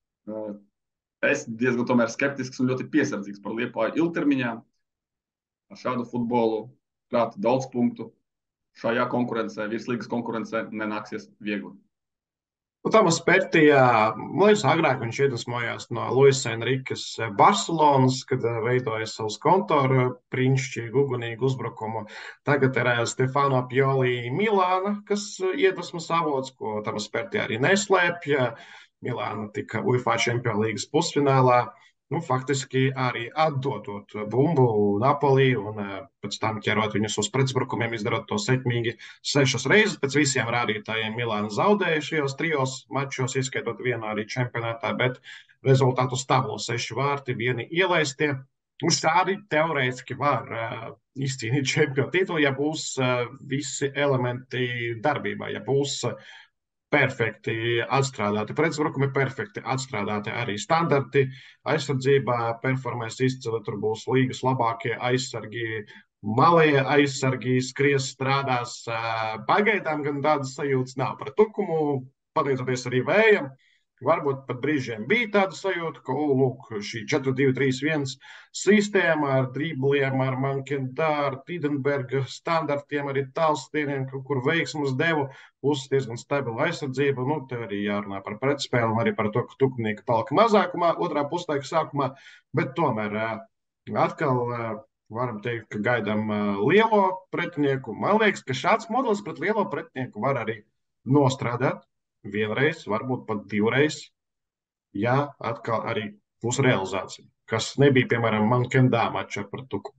Es diezgan tomēr skeptisks un ļoti piesardzīgs par Liepāju ilgtermiņā. Ar šādu futbolu krāt daudz punktu. Šajā konkurencē, virslīgas konkurencē nenāksies viegli. Tomas Pērtijā, man liekas, agrāk viņš iedvesmojās no Luisa Enrikas Barcelonas, kad veidoja savus kontoru brīnišķīgu, ugunīgu uzbrukumu. Tagad ir Stefano Pioli Milāna, kas iedvesmas avots, ko Tomas Pērtijā arī neslēpja. Milāna tika UEFA Champions Līgas pusfinālā. Faktiski arī atdodot bumbu Napoli un pēc tam ķerot viņus uz pretuzbrukumiem, izdarot to sekmīgi 6 reizes. Pēc visiem rādītājiem Milāna zaudēja šajos 3 mačos, ieskaitot vienu arī čempionātā, bet rezultātu stabilo 6 vārti, vieni ielaistie. Šādi teorētiski var izcīnīt čempionu titulu, ja būs visi elementi darbībā, ja būs perfekti atstrādāti pretuzbrukumi, perfekti atstrādāti arī standarti. Aizsardzībā performēs izcili, tur būs līgas labākie aizsargi, malie aizsargi, skries, strādās. Pagaidām gan tādas sajūtas nav par Tukumu, pateicoties arī vējam. Varbūt pat brīžiem bija tāda sajūta, ka šī 4-2-3-1 sistēma ar dribliem, ar Mankendāru, Tidenberga standartiem, arī tālstieniem, kur veiksmus devu, plus diezgan stabila aizsardzība. Te arī jārunā par pretspēli un arī par to, ka Tukumnieki palika mazākumā otrā puslaika sākumā, bet tomēr atkal varam teikt, ka gaidām lielo pretinieku. Man liekas, ka šāds modelis pret lielo pretinieku var arī nostrādāt. Vienreiz, varbūt pat 2 reizes, ja atkal arī būs realizācija, kas nebija, piemēram, Mankendā mačā par Tukumu.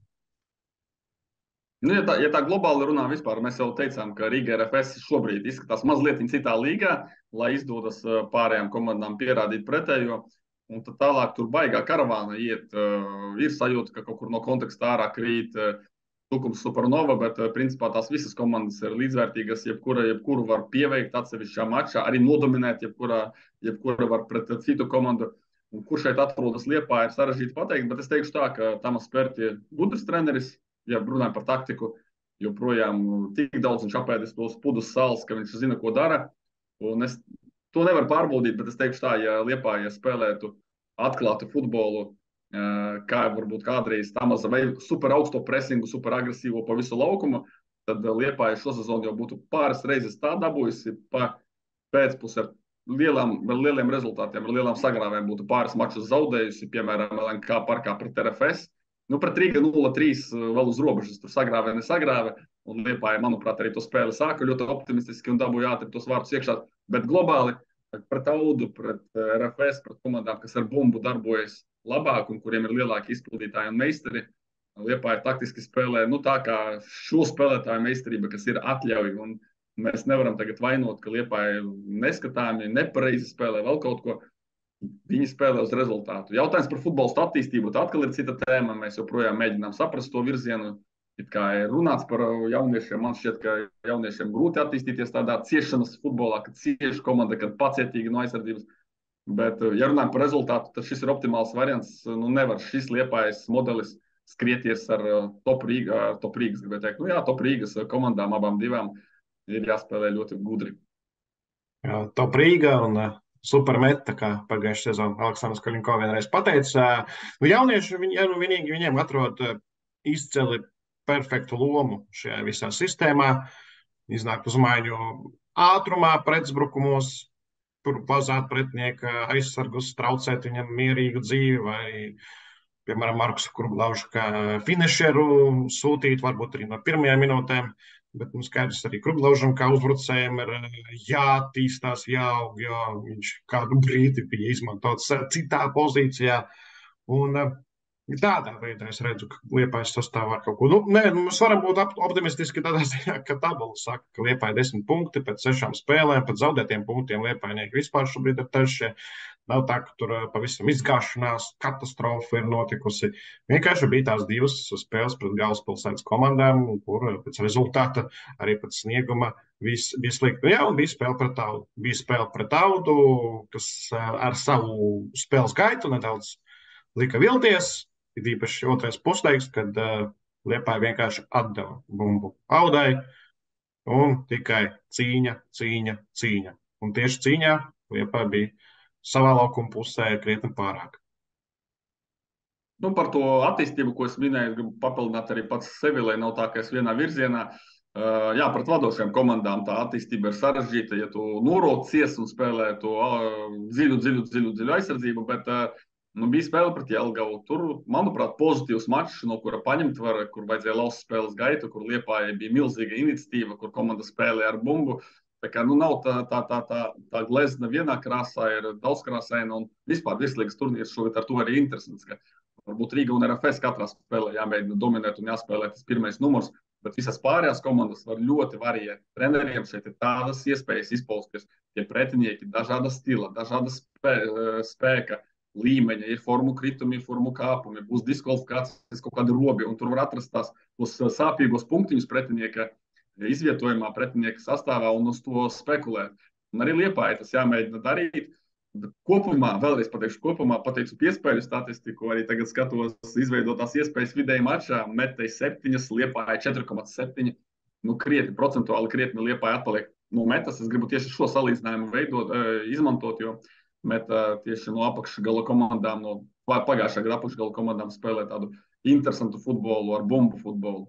Ja tā globāli runā vispār, mēs jau teicām, ka Riga RFS šobrīd izskatās mazliet citā līgā, lai izdodas pārējām komandām pierādīt pretējo, un tad tālāk tur baigā karavāna iet. Ir sajūta, ka kaut kur no konteksta ārā krīt Tukums, Supernova, bet principā tās visas komandas ir līdzvērtīgas, jebkuru var pieveikt atsevišķā mačā, arī nodominēt, jebkura var pret citu komandu. Un kur šeit atrodas Liepāja, ir sarežģīti pateikt, bet es teikšu tā, ka Tomas Pērti ir gudrs treneris, ja runājam par taktiku, joprojām tik daudz viņš apēdis tos pudus sāls, ka viņš zina, ko dara. Un es to nevaru pārbaudīt, bet es teikšu tā, ja Liepāja spēlētu atklātu futbolu, kā varbūt kādreiz Tamaza vai super augsto presingu, super agresīvo pa visu laukumu, tad Liepāja šo sezonu jau būtu pāris reizes tā dabūjusi pa pēcpusē ar lieliem rezultātiem, ar lielām sagrāvēm būtu pāris mačus zaudējusi, piemēram, LNK parkā pret RFS. Nu, pret Rīga 0-3 vēl uz robežas, tur sagrāvē, nesagrāvē, un Liepāja, manuprāt, arī to spēli sāka ļoti optimistiski un dabūja ātri tos vārdus iekšā, bet globāli pret Audu, pret RFS, pret komandām, kas ar bumbu darbojas labāk un kuriem ir lielāki izpildītāji un meistari, Liepāja taktiski spēlē, nu tā kā šo spēlētāju meistarība, kas ir atļauj, un mēs nevaram tagad vainot, ka Liepāja neskatāmi, nepareizi spēlē vēl kaut ko. Viņi spēlē uz rezultātu. Jautājums par futbolistu attīstību, tā atkal ir cita tēma. Mēs joprojām mēģinām saprast to virzienu. It kā ir runāts par jauniešiem, man šķiet, ka jauniešiem grūti attīstīties tādā ciešanas futbolā, kad cieši komanda, kad pacietīgi no aizsardzības. Bet, ja runājam par rezultātu, tad šis ir optimāls variants. Nu, nevar šis Liepājas modelis skrieties ar top Rīgas, gribētu teikt. Nu jā, top Rīgas komandām abām divām ir jāspēlē ļoti gudri. Jā, top Rīga un supermeta, kā pagājušajā sezonā Aleksandrs Kaļinko vienreiz pateica. Nu, jaunieši, viņiem atrod izcili perfektu lomu šajā visā sistēmā. Iznāk uz maiņu ātrumā, pretuzbrukumos, pazāt pretinieka aizsargus, traucēt viņam mierīgu dzīvi vai, piemēram, Markusu Kurblaušu kā finišeru sūtīt, varbūt arī no pirmajām minūtēm. Bet mums skaidrs arī Kurblaužam, kā uzbrucējiem ir jātīstās, jāaug, jo viņš kādu brīdi bija izmantots citā pozīcijā. Un tādā veidā es redzu, ka Liepājas sastāvā ar kaut ko. Mēs varam būt optimistiski tādā ziņā, ka tabula saka, ka Liepāja 10 punkti pēc 6 spēlēm, pēc zaudētiem punktiem Liepājnieki vispār šobrīd ir trešie. Nav tā, ka tur pavisam izgāšanās, katastrofa ir notikusi. Vienkārši bija tās divas spēles pret galvaspilsētas komandām, kur pēc rezultāta arī pēc snieguma viss bija slikti. Jā, un bija spēle pret Audu. Bija spēle pret Audu, kas ar savu spēles gaitu nedaudz lika vilties. Ir īpaši otrais puslaiks, kad Liepāja vienkārši atdeva bumbu Audai un tikai cīņa. Un tieši cīņā Liepāja bija savā laukuma pusē krietni pārāk. Nu, par to attīstību, ko es minēju, gribu papildināt arī pats sevi, lai nav tā, ka es vienā virzienā. Jā, pret vadošajām komandām tā attīstība ir sarežģīta, ja tu noraucies un spēlē to dziļu aizsardzību, bet bija spēle pret Jelgavu. Tur, manuprāt, pozitīvs mačs, no kura paņemt var, kur vajadzēja laust spēles gaitu, kur Liepājai bija milzīga iniciatīva, kur komanda spēlē ar bumbu. Tā kā nav tā glezna vienā krāsā, ir daudzkrāsaina un vispār virslīgas turnīrs šogad ar to arī interesants, ka varbūt Rīga un RFS katrā spēlē jāmēģina dominēt un jāspēlē tas pirmais numurs, bet visas pārējās komandas var ļoti variēt. Treneriem šeit ir tādas iespējas izpausties, tie pretinieki dažāda stila, dažāda spēka līmeņa, ir formu kritumi, formu kāpumi, būs diskvalifikācijas kaut kādi robi, un tur var atrast tos sāpīgos punktiņus pretinieka izvietojumā, pretinieka sastāvā un uz to spekulēt. Un arī Liepāja tas jāmēģina darīt. Kopumā, vēlreiz pateicu piespēļu statistiku, arī tagad skatos izveidotās iespējas vidēji mačā, metēji 7, Liepāja 4,7. Nu, procentuāli krietni Liepāja atpaliek no metas. Es gribu tieši šo salīdzinājumu izmantot, jo meta tieši no apakšgala komandām, no pagājušā gada apakšgala komandām spēlē tādu interesantu futbolu ar bumbu futbolu.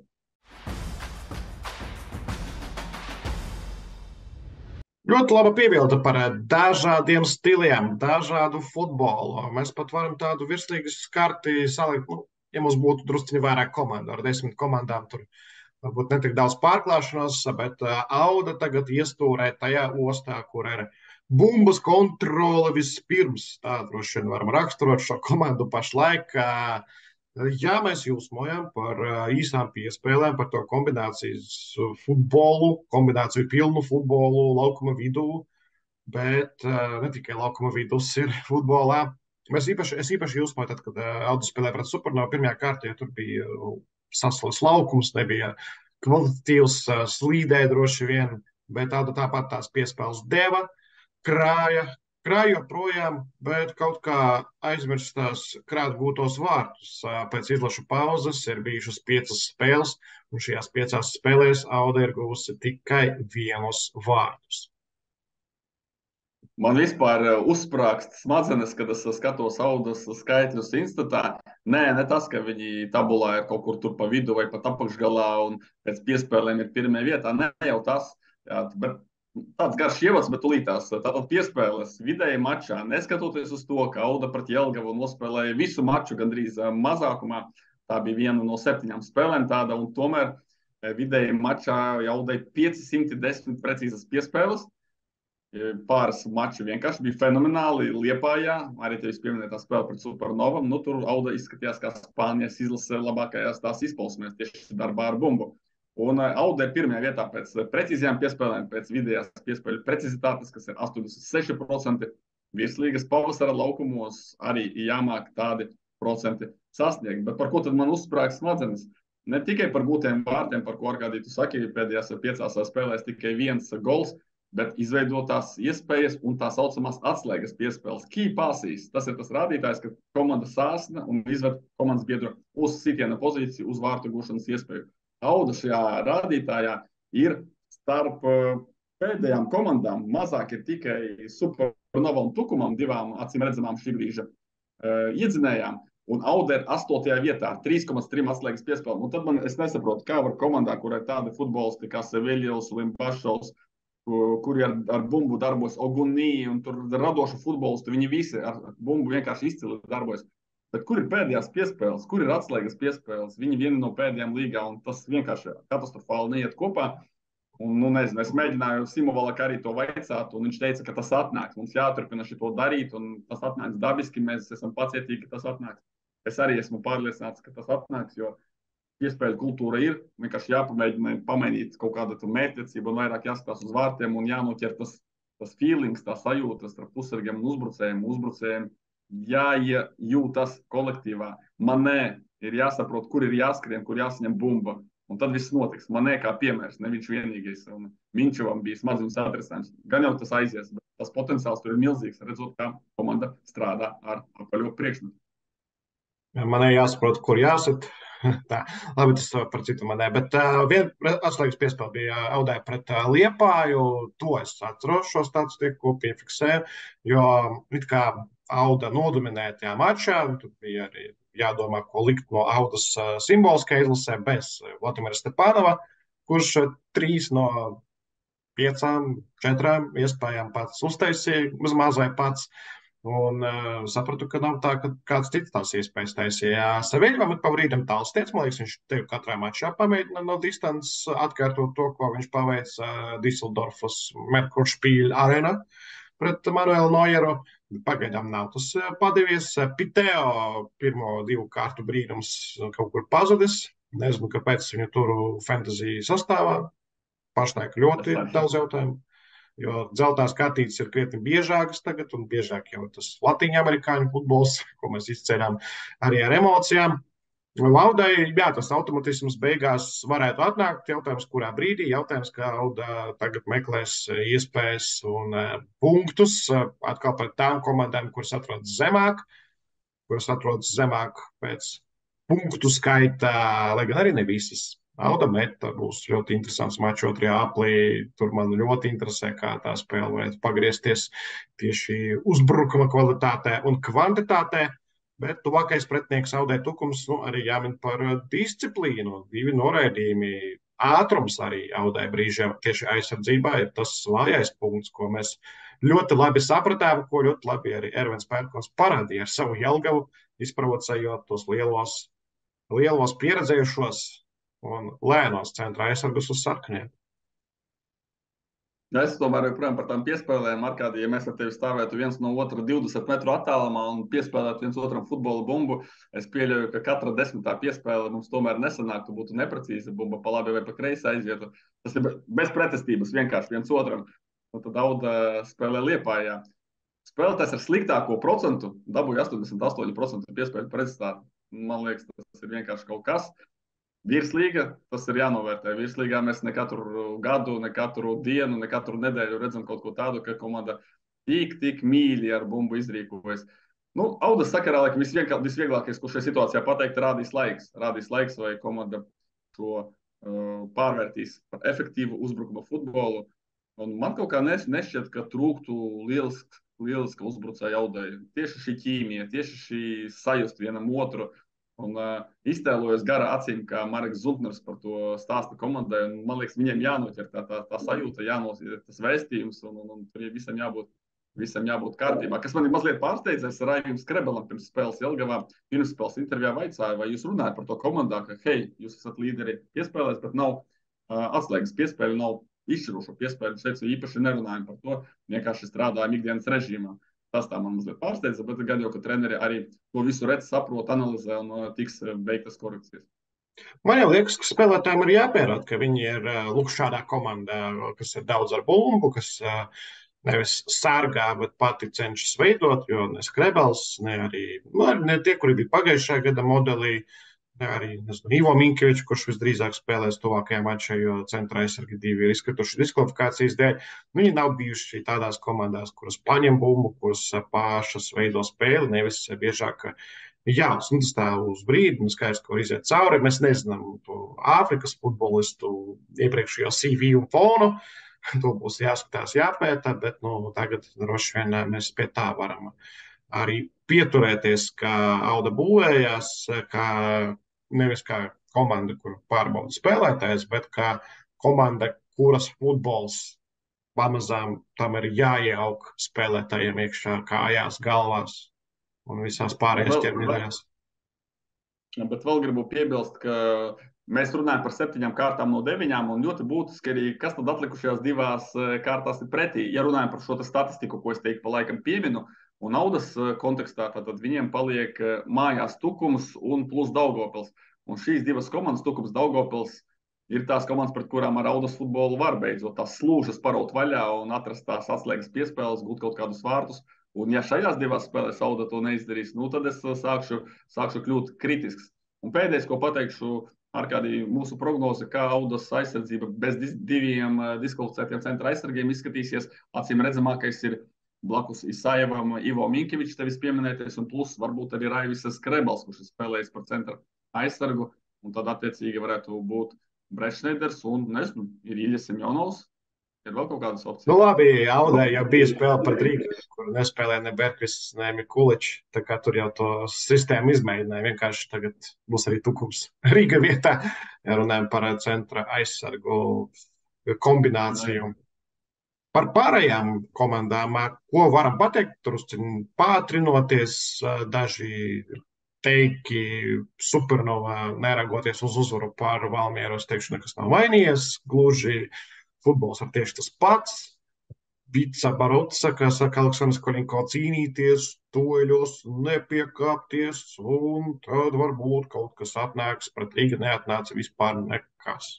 Ļoti laba piebilde par dažādiem stiliem, dažādu futbolu. Mēs pat varam tādu virslīgas karti salikt, ja mums būtu drusciņi vairāk komandu. Ar 10 komandām tur varbūt netik daudz pārklāšanos, bet Auda tagad iestūrē tajā ostā, kur ir bumbas kontrole vispirms. Tā droši vien varam raksturot šo komandu pašlaik. Jā, mēs jūsmojam par īsām piespēlēm, par to kombinācijas futbolu, kombināciju pilnu futbolu laukuma vidū, bet ne tikai laukuma vidus ir futbolā. Es īpaši jūsmoju tad, kad Audu spēlēja pret Supernovu pirmajā kārtā, jo tur bija saslis laukums, nebija kvalitatīvs slīdē droši vien, bet Auda tāpat tās piespēles deva, krāja joprojām, bet kaut kā aizmirstās krāt gūtos vārtus. Pēc izlašu pauzes ir bijušas 5 spēles, un šajās 5 spēlēs Auda ir guvusi tikai 1 vārtus. Man vispār uzsprāgst smadzenes, kad es skatos Audas skaitļus instatā. Ne tas, ka viņi tabulā ir kaut kur tur pa vidu vai pat apakšgalā un pēc piespēlēm ir pirmajā vietā. Ne jau tas, jā, bet tāds garš ievads, bet tūlītās. Tātad piespēles vidēji mačā, neskatoties uz to, ka Auda pret Jelgavu nospēlēja visu maču gandrīz mazākumā. Tā bija viena no 7 spēlēm tāda, un tomēr vidēji mačā Audai 510 precīzas piespēles. Pāris mači vienkārši bija fenomenāli Liepājā. Arī tevis pieminētā spēle pret Supernovam. Nu, tur Auda izskatījās kā Spānijas izlase labākajās tās izpausmēs tieši darbā ar bumbu. Un Auda ir pirmajā vietā pēc precīzajām piespēlēm, pēc vidējās piespēļu precizitātes, kas ir 86%. Virslīgas pavasara laukumos arī jāmāk tādi procenti sasniegt. Bet par ko tad man uzsprāg smadzenes? Ne tikai par gūtiem vārtiem, par ko Arkādij tu saki, pēdējās 5 spēlēs tikai 1 gols, bet izveidotās iespējas un tā saucamās atslēgas piespēles. Key passes. Tas ir tas rādītājs, ka komanda sāsna un izved komandas biedru uz sitiena pozīciju, uz vārtu gūšanas iespēju. Auda šajā rādītājā ir starp pēdējām komandām. Mazāk ir tikai Supernova un Tukumam, 2 acīm redzamām šī brīža iedzinējām. Un Auda ir 8. vietā ar 3,3 atslēgas piespēlēm. Un tad es nesaprotu, kā var komandā, kur ir tādi futbolisti kā Seviļos, Limbašovs, kuri ar bumbu darbojas, Ogunī un tur radošu futbolistu, viņi visi ar bumbu vienkārši izcili darbojas. Bet kur ir pēdējās piespēles, kur ir atslēgas piespēles? Viņi vieni no pēdējām līgā, un tas vienkārši katastrofāli neiet kopā. Un, nu, nezinu, es mēģināju Simovalak arī to vaicāt, un viņš teica, ka tas atnāks. Mums jāturpina šito darīt, un tas atnāks dabiski, mēs esam pacietīgi, ka tas atnāks. Es arī esmu pārliecināts, ka tas atnāks, jo iespēju kultūra ir, vienkārši jāpamēģina pamainīt kaut kādu mērķtiecību un vairāk jāskatās uz vārtiem un jānoķer tas feelings, tā sajūta starp pusargiem un uzbrucējiem, jāiejūtas kolektīvā. Manē ir jāsaprot, kur ir jāskrien, kur jāsaņem bumba. Un tad viss notiks. Manē kā piemērs, ne viņš vienīgais. Un Minčevam bija smadziņas atrisinājums. Gan jau tas aizies, bet tas potenciāls tur ir milzīgs, redzot, kā komanda strādā ar apaļo priekšmetu. Manē jāsaprot, kur jāsit. Tā, labi, tas par citu manē. Bet viena atslēgas piespēle bija Audai pret Liepāju. To es atceros, šo statistiku, ko piefiksēju. Jo it kā Auda nodominēja tajā mačā, tur bija arī jādomā, ko likt no Audas simboliskajā izlasē bez Vladimira Stepanova, kurš 3 no 5, 4 iespējām pats uztaisīja, mazai pats. Un sapratu, ka nav tā, ka kāds cits tās iespējas taisīja. Seviļam ir pa brīdim tāls tiec, man liekas, viņš tev katrā mačā pamēģina no distances atkārtot to, ko viņš paveic Düsseldorfas Merkuršpīļa arēnā pret Manuelu Nojeru. Pagaidām nav tas padevies. Piteo pirmo 2 kārtu brīnums kaut kur pazudis. Nezinu, kāpēc viņu tur fantasy sastāvā. Pašlaik ļoti daudz jautājumu. Jo dzeltās kartītes ir krietni biežākas tagad, un biežāk jau tas latīņu amerikāņu futbols, ko mēs izceļām arī ar emocijām. Audai, jā, tas automatisms beigās varētu atnākt. Jautājums, kurā brīdī? Jautājums, kā Auda tagad meklēs iespējas un punktus atkal pret tām komandām, kuras atrodas zemāk pēc punktu skaita, lai gan arī ne visas. Auda meta būs ļoti interesants mačs 2. aplī. Tur man ļoti interesē, kā tā spēle varētu pagriezties tieši uzbrukuma kvalitātē un kvantitātē. Bet tuvākais pretinieks Audai Tukums arī jāmin par disciplīnu. 2 noraidījumi. Ātrums arī Audai brīžiem tieši aizsardzībā ir tas vājais punkts, ko mēs ļoti labi sapratām, ko ļoti labi arī Ervins Pērkons parādīja ar savu Jelgavu, izprovocējot tos lielos pieredzējušos un lēnos centra aizsargus uz sarkaniem. Es tomēr joprojām par tām piespēlēm, Arkādij, ja mēs ar tevi stāvētu viens no otra 20 metru attālumā un piespēlētu viens otram futbola bumbu, es pieļauju, ka katra 10. piespēle mums tomēr nesanāktu, būtu neprecīza bumba, pa labi vai pa kreisi aizietu. Tas ir bez pretestības vienkārši viens otram. Un tad Auda spēlē Liepājā. Spēlētājs ar sliktāko procentu dabūja 88% piespēļu precizitāti. Man liekas, tas ir vienkārši kaut kas. Virslīga, tas ir jānovērtē. Virslīgā mēs ne katru gadu, ne katru dienu, ne katru nedēļu redzam kaut ko tādu, ka komanda tik mīļi ar bumbu izrīkojas. Nu, Audas sakarā, laikam, visvieglākais, ko šajā situācijā pateikt, rādīs laiks. Rādīs laiks, vai komanda to pārvērtīs par efektīvu uzbrukuma futbolu. Un man kaut kā nešķiet, ka trūktu lieliska uzbrucēja audēja. Tieši šī ķīmija, tieši šī sajust vienam otru. Un iztēlojos gara acīm, kā Marks Zutners par to stāsta komandai. Un, man liekas, viņiem jānoķer tā sajūta, jānoķer tas vēstījums, un tur visam jābūt kārtībā. Kas man ir mazliet pārsteidzējis ar Raiviju Skrebelam pirms spēles Jelgavā. Pirms spēles intervijā vaicāja, vai jūs runājat par to komandā, ka, hei, jūs esat līderi piespēlēs, bet nav atslēgas piespēļu, nav izšķirošo piespēļu. Es teicu, īpaši nerunājam par to, vienkārši strādājam ikdienas režīmā. Tas tā man mazliet pārsteidza, bet gan jau, ka treneri arī to visu redz, saprot, analizē un tiks veiktas korekcijas. Man jau liekas, ka spēlētājiem ir jāpierāda, ka viņi ir lūk šādā komandā, kas ir daudz ar bumbu, kas nevis sārgā, bet pati cenšas veidot, jo ne Skrebels, ne tie, kuri bija pagājušajā gada modelī, arī Ivo Minkevičs, kurš visdrīzāk spēlēs tuvākajā mačā, jo centra aizsargi 2 ir izkrituši diskvalifikācijas dēļ. Viņi nav bijuši tādās komandās, kuras paņem bumbu, kuras pašas veido spēli, nevis biežāk. Jā, tas tā uz brīdi, un skaidrs, ko iziet cauri. Mēs nezinām to Āfrikas futbolistu iepriekšējo CV un fonu. To būs jāskatās, jāpēta, bet tagad droši vien mēs pie tā varam arī pieturēties, kā Auda būvējās, kā nevis kā komanda, kur pārbauda spēlētājs, bet kā komanda, kuras futbols pamazām tam ir jāieaug spēlētājiem iekšā, kājās, galvās un visās pārējās ķermeņdaļās. Bet vēl gribu piebilst, ka mēs runājam par 7 kārtām no 9, un ļoti būtiski arī, kas tad atlikušajās 2 kārtās ir pretī. Ja runājam par šo statistiku, ko es teiktu pa laikam pieminu, un Audas kontekstā, tad viņiem paliek mājās Tukums un plus Daugavpils. Un šīs 2 komandas, Tukums, Daugavpils, ir tās komandas, pret kurām ar Audas futbolu var beidzot tās slūžas paraut vaļā un atrast tās atslēgas piespēles, gūt kaut kādus vārtus. Un ja šajās 2 spēlēs Auda to neizdarīs, tad es sākšu kļūt kritisks. Un pēdējais, ko pateikšu, Arkādī, mūsu prognoze, kā Audas aizsardzība bez 2 diskvalificētiem centra aizsargiem izskatīsies, acīm redzamākais ir blakus Isajevam, Ivo Minkevičs, tevis pieminētais, un plus varbūt arī Raivis Skrebels, kurš ir spēlējis par centra aizsargu, un tad attiecīgi varētu būt Brešneiders un, nezinu, ir Iļas Semjonovs. Ir vēl kaut kādas opcijas? Labi, Audai jau bija spēle par Rīgu, kur nespēlēja ne Berkvists, ne Mikuličs, tā kā tur jau to sistēmu izmēģināja. Vienkārši tagad būs arī Tukums Rīga vietā, ja runājam par centra aizsargu kombināciju. Par pārējām komandām, ko varam pateikt, tur pātrinoties, daži teiki Supernovā, neragoties uz uzvaru pār Valmieru, es teikšu, nekas nav mainījies, gluži futbols ir tieši tas pats. Bica Barotsa, kā saka Aleksandrs Koļinko, cīnīties, toļos, nepiekāpties, un tad varbūt kaut kas atnāks, pret Rīga neatnāca vispār nekas.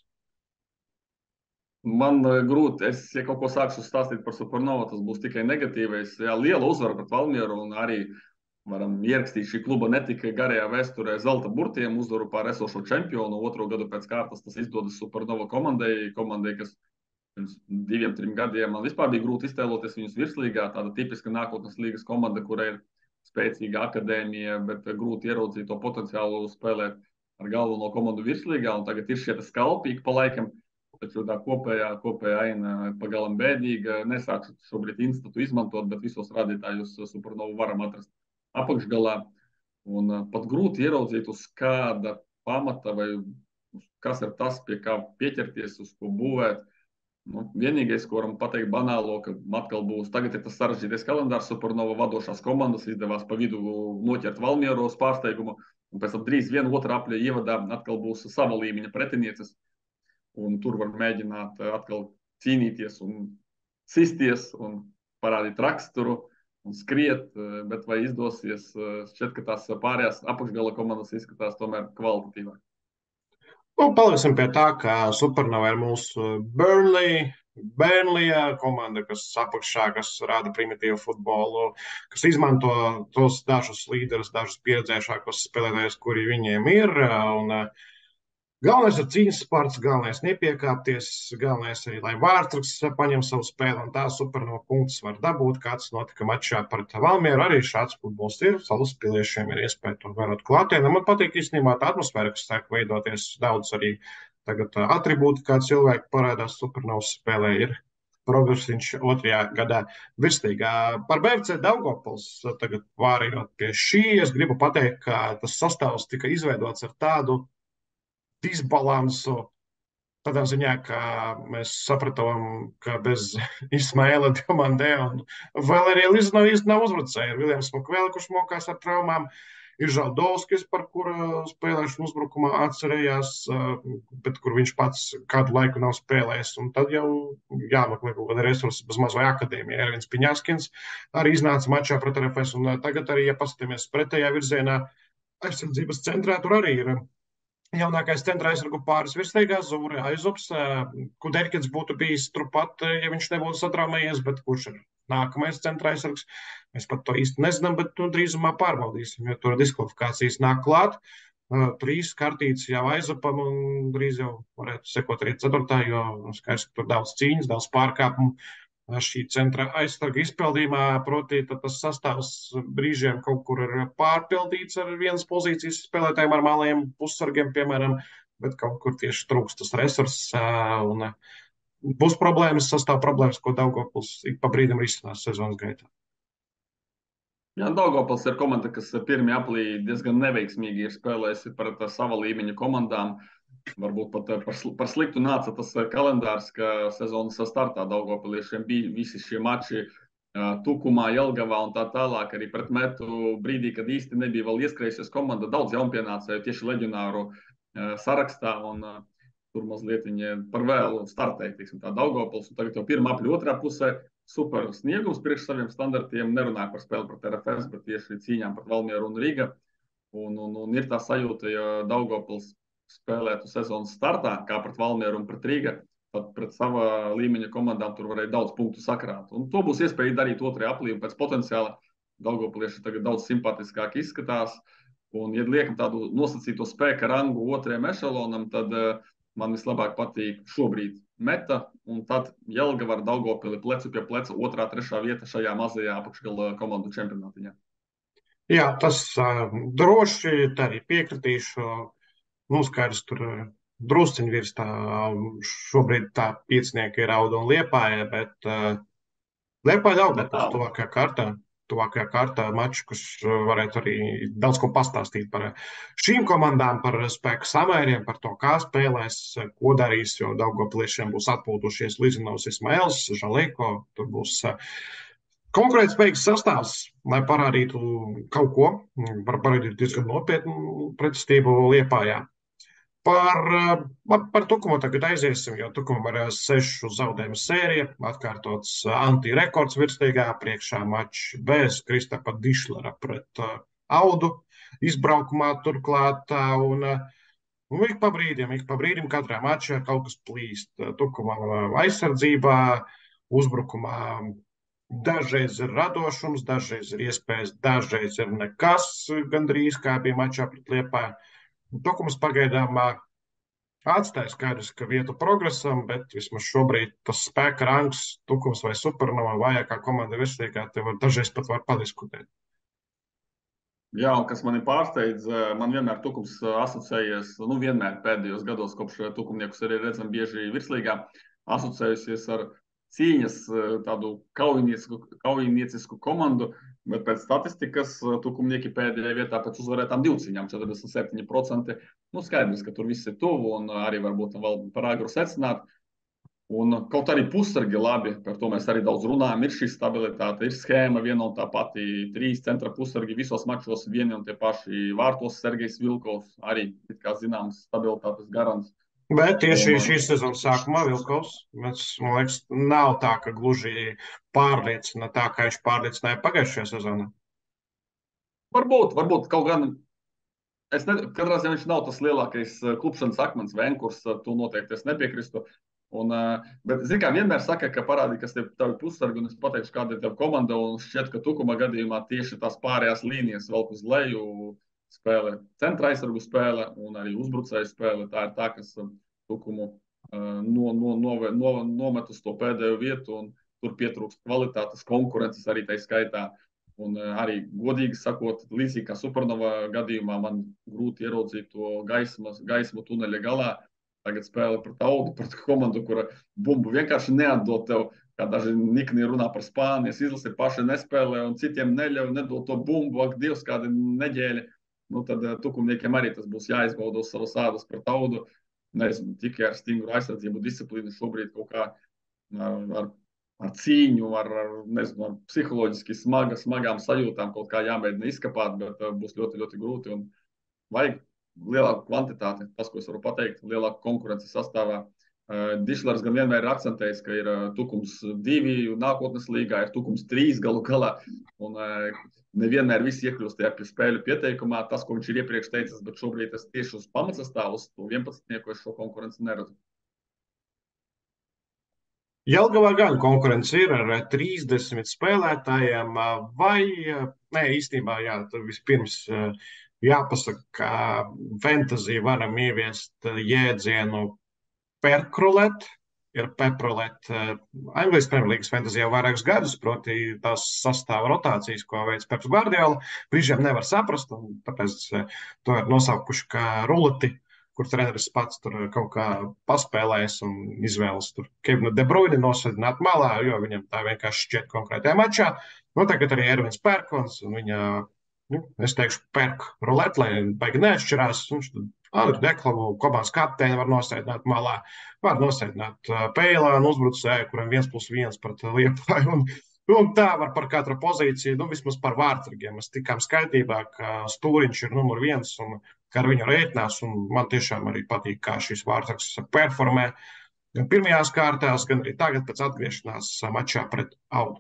Man grūti, ja kaut ko sākšu stāstīt par Supernovu, tas būs tikai negatīvais. Jā, liela uzvara pret Valmieru, un arī varam ierakstīt šī kluba ne tikai garajā vēsturē zelta burtiem uzvaru pār esošo čempionu, 2. gadu pēc kārtas tas izdodas Supernova komandai, kas pirms 2-3 gadiem man vispār bija grūti iztēloties viņus virslīgā, tāda tipiska nākotnes līgas komanda, kurai ir spēcīga akadēmija, bet grūti ieraudzīt to potenciālu spēlēt ar galveno komandu virslīgā, un tagad ir šie skalpīgi pa laikam, taču tā kopējā aina pagalam bēdīga. Nesākšu šobrīd institūtu izmantot, bet visos rādītājus Supernovu varam atrast apakšgalā, un pat grūti ieraudzīt uz kāda pamata vai kas ir tas, pie kā pieķerties, uz ko būvēt. Vienīgais, ko varam pateikt banālo, ka atkal būs, tagad ir tas sarežģītais kalendārs, Supernova vadošās komandas izdevās pa vidu noķert Valmieru uz pārsteigumu, un pēc tam drīz 1. apļa ievadā atkal būs sava līmeņa pretinieces, un tur var mēģināt atkal cīnīties un sisties un parādīt raksturu un skriet, bet vai izdosies, šķiet, ka tās pārējās apakšgala komandas izskatās tomēr kvalitatīvāk. Paliksim pie tā, ka Supernova ir mūsu Burnleyā komanda, kas apakšā, kas rāda primitīvu futbolu, kas izmanto tos dažus līderus, dažus pieredzējušākos spēlētājus, kuri viņiem ir. Un galvenais ir cīņas sports, galvenais nepiekāpties, galvenais arī, lai Vārtsargs paņem savu spēli, un tā Supernova punktus var dabūt, kāds notika mačā pret Valmieru. Arī šāds futbols ir, Salaspiliešiem ir iespēja to vērot klātienē. Man patīk īstenībā tā atmosfēra, kas sāk veidoties daudz arī tagad atribūti, kā cilvēki parādās Supernovas spēlē, ir progress viņš otrajā gadā virsīgā. Par BFC Daugavpils tagad vārījot pie šī, es gribu pateikt, ka tas sastāvs tika izveidots ar tādu disbalansu. Tādā ziņā, ka mēs sapratām, ka bez Ismaila Diamandē un vēl arī Līdz īsti nav uzbrucēji. Ir Viljams Makvēle, kurš mokās ar traumām. Ir Žaldovskis, par kuru spēlēšanu uzbrukumā atcerējās, bet kur viņš pats kādu laiku nav spēlējis. Un tad jau jāmeklē kaut kāda resursa, bez maz vai akadēmija. Ervins Piņaskins arī iznāca mačā pret RFS. Un tagad arī, ja paskatāmies pretējā virzienā, aizsardzības centrā tur arī ir jaunākais centra aizsargu pāris virsīgā Zūri Aizups. Kuderkins būtu bijis turpat, ja viņš nebūtu satraumējies, bet kurš ir nākamais centra aizsargs? Mēs pat to īsti nezinām, bet drīzumā pārbaudīsim, jo tur diskvalifikācijas nāk klāt. 3 kartītes jau Aizupam un drīz jau varētu sekot arī 4. jo skaidrs, ka tur daudz cīņas, daudz pārkāpumu. Šī centra aizsarga izpildījumā, proti, tas sastāvs brīžiem kaut kur ir pārpildīts ar vienas pozīcijas spēlētājiem, ar malajiem pussargiem, piemēram, bet kaut kur tieši trūkst tas resurss. Un būs problēmas, sastāv problēmas, ko Daugavpils ik pa brīdim risinās sezonas gaitā. Jā, Daugavpils ir komanda, kas pirmie aplī diezgan neveiksmīgi ir spēlējusi pret sava līmeņa komandām. Varbūt pat par sliktu nāca tas kalendārs, ka sezonas startā Daugavpiliešiem bija visi šie mači Tukumā, Jelgavā un tā tālāk. Arī pret metu brīdī, kad īsti nebija vēl ieskrējusies komanda, daudz jaunpienācēju tieši leģionāru sarakstā. Un tur mazliet viņi par vēlu startēja, teiksim, tā Daugavpils. Un tagad jau 1. apļa otrā pusē super sniegums priekš saviem standartiem. Nerunāju par spēli pret RFS, bet tieši cīņām pret Valmieru un Riga. Un ir tā sajūta, ja Daugavpils spēlētu sezonas startā, kā pret Valmieru un pret Riga, tad pret sava līmeņa komandām tur varēja daudz punktu sakrāt. Un to būs iespēja darīt 2. aplī, un pēc potenciāla Daugavpilieši tagad daudz simpātiskāk izskatās. Un, ja liekam tādu nosacīto spēka rangu 2. ešalonam, tad man vislabāk patīk šobrīd Meta, un tad Jelgava ar Daugavpili plecu pie pleca 2., 3. vieta šajā mazajā apakšgala komandu čempionātiņā. Jā, tas droši tā arī piekritīšu. Skaidrs, tur drusciņi virs tā šobrīd tā piecinieki ir Auda un Liepāja, bet Liepāja Daugavpils tuvākajā kārtā maču, kurš varētu arī daudz ko pastāstīt par šīm komandām, par spēku samēriem, par to, kā spēlēs, ko darīs, jo Daugavpiliešiem būs atpūtušies Līdzinovs, Ismails, Žaleko, tur būs konkurētspējīgs sastāvs, lai parādītu kaut ko, parādītu diezgan nopietnu pretestību Liepājā. Par Tukumu tagad aiziesim, jo Tukumam ir 6 zaudējumu sērija, atkārtots anti-rekords virsīgā, priekšā mačs bez Kristapa Dišlera pret Audu izbraukumā turklāt. Un ik pa brīdim katrā mačā kaut kas plīst. Tukumam aizsardzībā, uzbrukumā dažreiz ir radošums, dažreiz ir iespējas, dažreiz ir nekas, gandrīz kā bija mačā pret Liepāju. Tukums pagaidām atstāja skaidrs, ka vietu progresam, bet vismaz šobrīd tas spēka rangs, Tukums vai Supernova vājākā komanda virsīgā, te dažreiz pat var padiskutēt. Jā, un kas mani pārsteidz, man vienmēr Tukums asociējies, vienmēr pēdējos gados, kopš tukumniekus arī redzam bieži virslīgā, asociējusies ar cīņas tādu kaujiniecisku komandu, bet pēc statistikas tukumnieki pēdējā vietā pēc uzvarētām 2 cīņām, 47%. Skaidrs, ka tur viss ir tuvu un arī varbūt vēl par agru secināt. Un kaut arī pussargi labi, par to mēs arī daudz runājam, ir šī stabilitāte, ir schēma viena un tā pati, 3 centra pussargi visos mačos, vieni un tie paši vārtos Sergejs Vilkovs, arī, kā zināms, stabilitātes garants. Bet tieši šīs sezonas sākumā Vilkovs, man liekas, nav tā, ka gluži pārliecina tā, kā viņš pārliecināja pagājušajā sezonā. Varbūt kaut gan, katrā ziņā viņš nav tas lielākais klupšanas akmens Venkurs, to noteikti es nepiekristu. Bet, zin kā, vienmēr saka, ka parādi, kas tev tavi pussargi, un es pateikšu, kāda ir tev komanda, un šķiet, ka Tukuma gadījumā tieši tās pārējās līnijas velk uz leju, spēle, centra aizsargu spēle un arī uzbrucēju spēle. Tā ir tā, kas Tukumu nomet uz to pēdējo vietu, un tur pietrūkst kvalitātes, konkurences arī tai skaitā. Un arī, godīgi sakot, līdzīgi kā Supernova gadījumā, man grūti ieraudzīt to gaismu tuneļa galā. tagad spēle pret Audu, pret komandu, kura bumbu vienkārši neatdod tev, kā daži nikni runā par Spānijas izlasi, paši nespēlē un citiem neļauj, nedod to bumbu, ak, Dievs, kādi neģēļi. Nu, tad tukumniekiem arī tas būs jāizbauda uz savas ādas pret Audu. Nezinu, tikai ar stingru aizsardzību disciplīnu šobrīd kaut kā ar cīņu, nezinu, ar psiholoģiski smagām sajūtām kaut kā jāmēģina izkapāt, bet būs ļoti, ļoti grūti un vajag lielāku kvantitāti, tas, ko es varu pateikt, lielāku konkurences sastāvā. Dišlers gan vienmēr ir akcentējis, ka ir Tukums 2 nākotnes līgā, ir Tukums 3 galu galā, un nevienmēr visi iekļūst tajā spēļu pieteikumā, tas, ko viņš ir iepriekš teicis, bet šobrīd es tieši uz pamatsastāvu, uz to 11. es šo konkurenci neredzu. Jelgavā gan konkurence ir ar 30 spēlētājiem, vai, nē, īstenībā, jā, tur vispirms jāpasaka, ka fantasy varam ieviest jēdzienu perkrulēt, ir peprulēt. Anglijas Premjerlīgas fantasy jau vairākus gadus, proti tās sastāva rotācijas, ko veids Peps Gvardiola, brīžiem nevar saprast, un tāpēc to ir nosaukuši kā ruleti, kur treneris pats tur kaut kā paspēlēs un izvēlas tur Kevinu De Bruyni nosēdināt malā, jo viņam tā vienkārši šķiet konkrētajā mačā. Nu, tagad arī Ervins Pērkons, un viņa, es teikšu, perk rulēt, lai baigi neatšķirās, viņš tad Andru Deklavu komandas kapteini var nosēdināt malā, var nosēdināt Peilānu uzbrucēju, kuram 1+1 pret Liepāju, un tā var par katru pozīciju, vismaz par vārdsargiem. Mēs tikām skaitībā, ka Stūriņš ir numur 1 un ka ar viņu rēķinās, un man tiešām arī patīk, kā šis vārdsargs performē gan pirmajās kārtās, gan arī tagad pēc atgriešanās mačā pret Audu.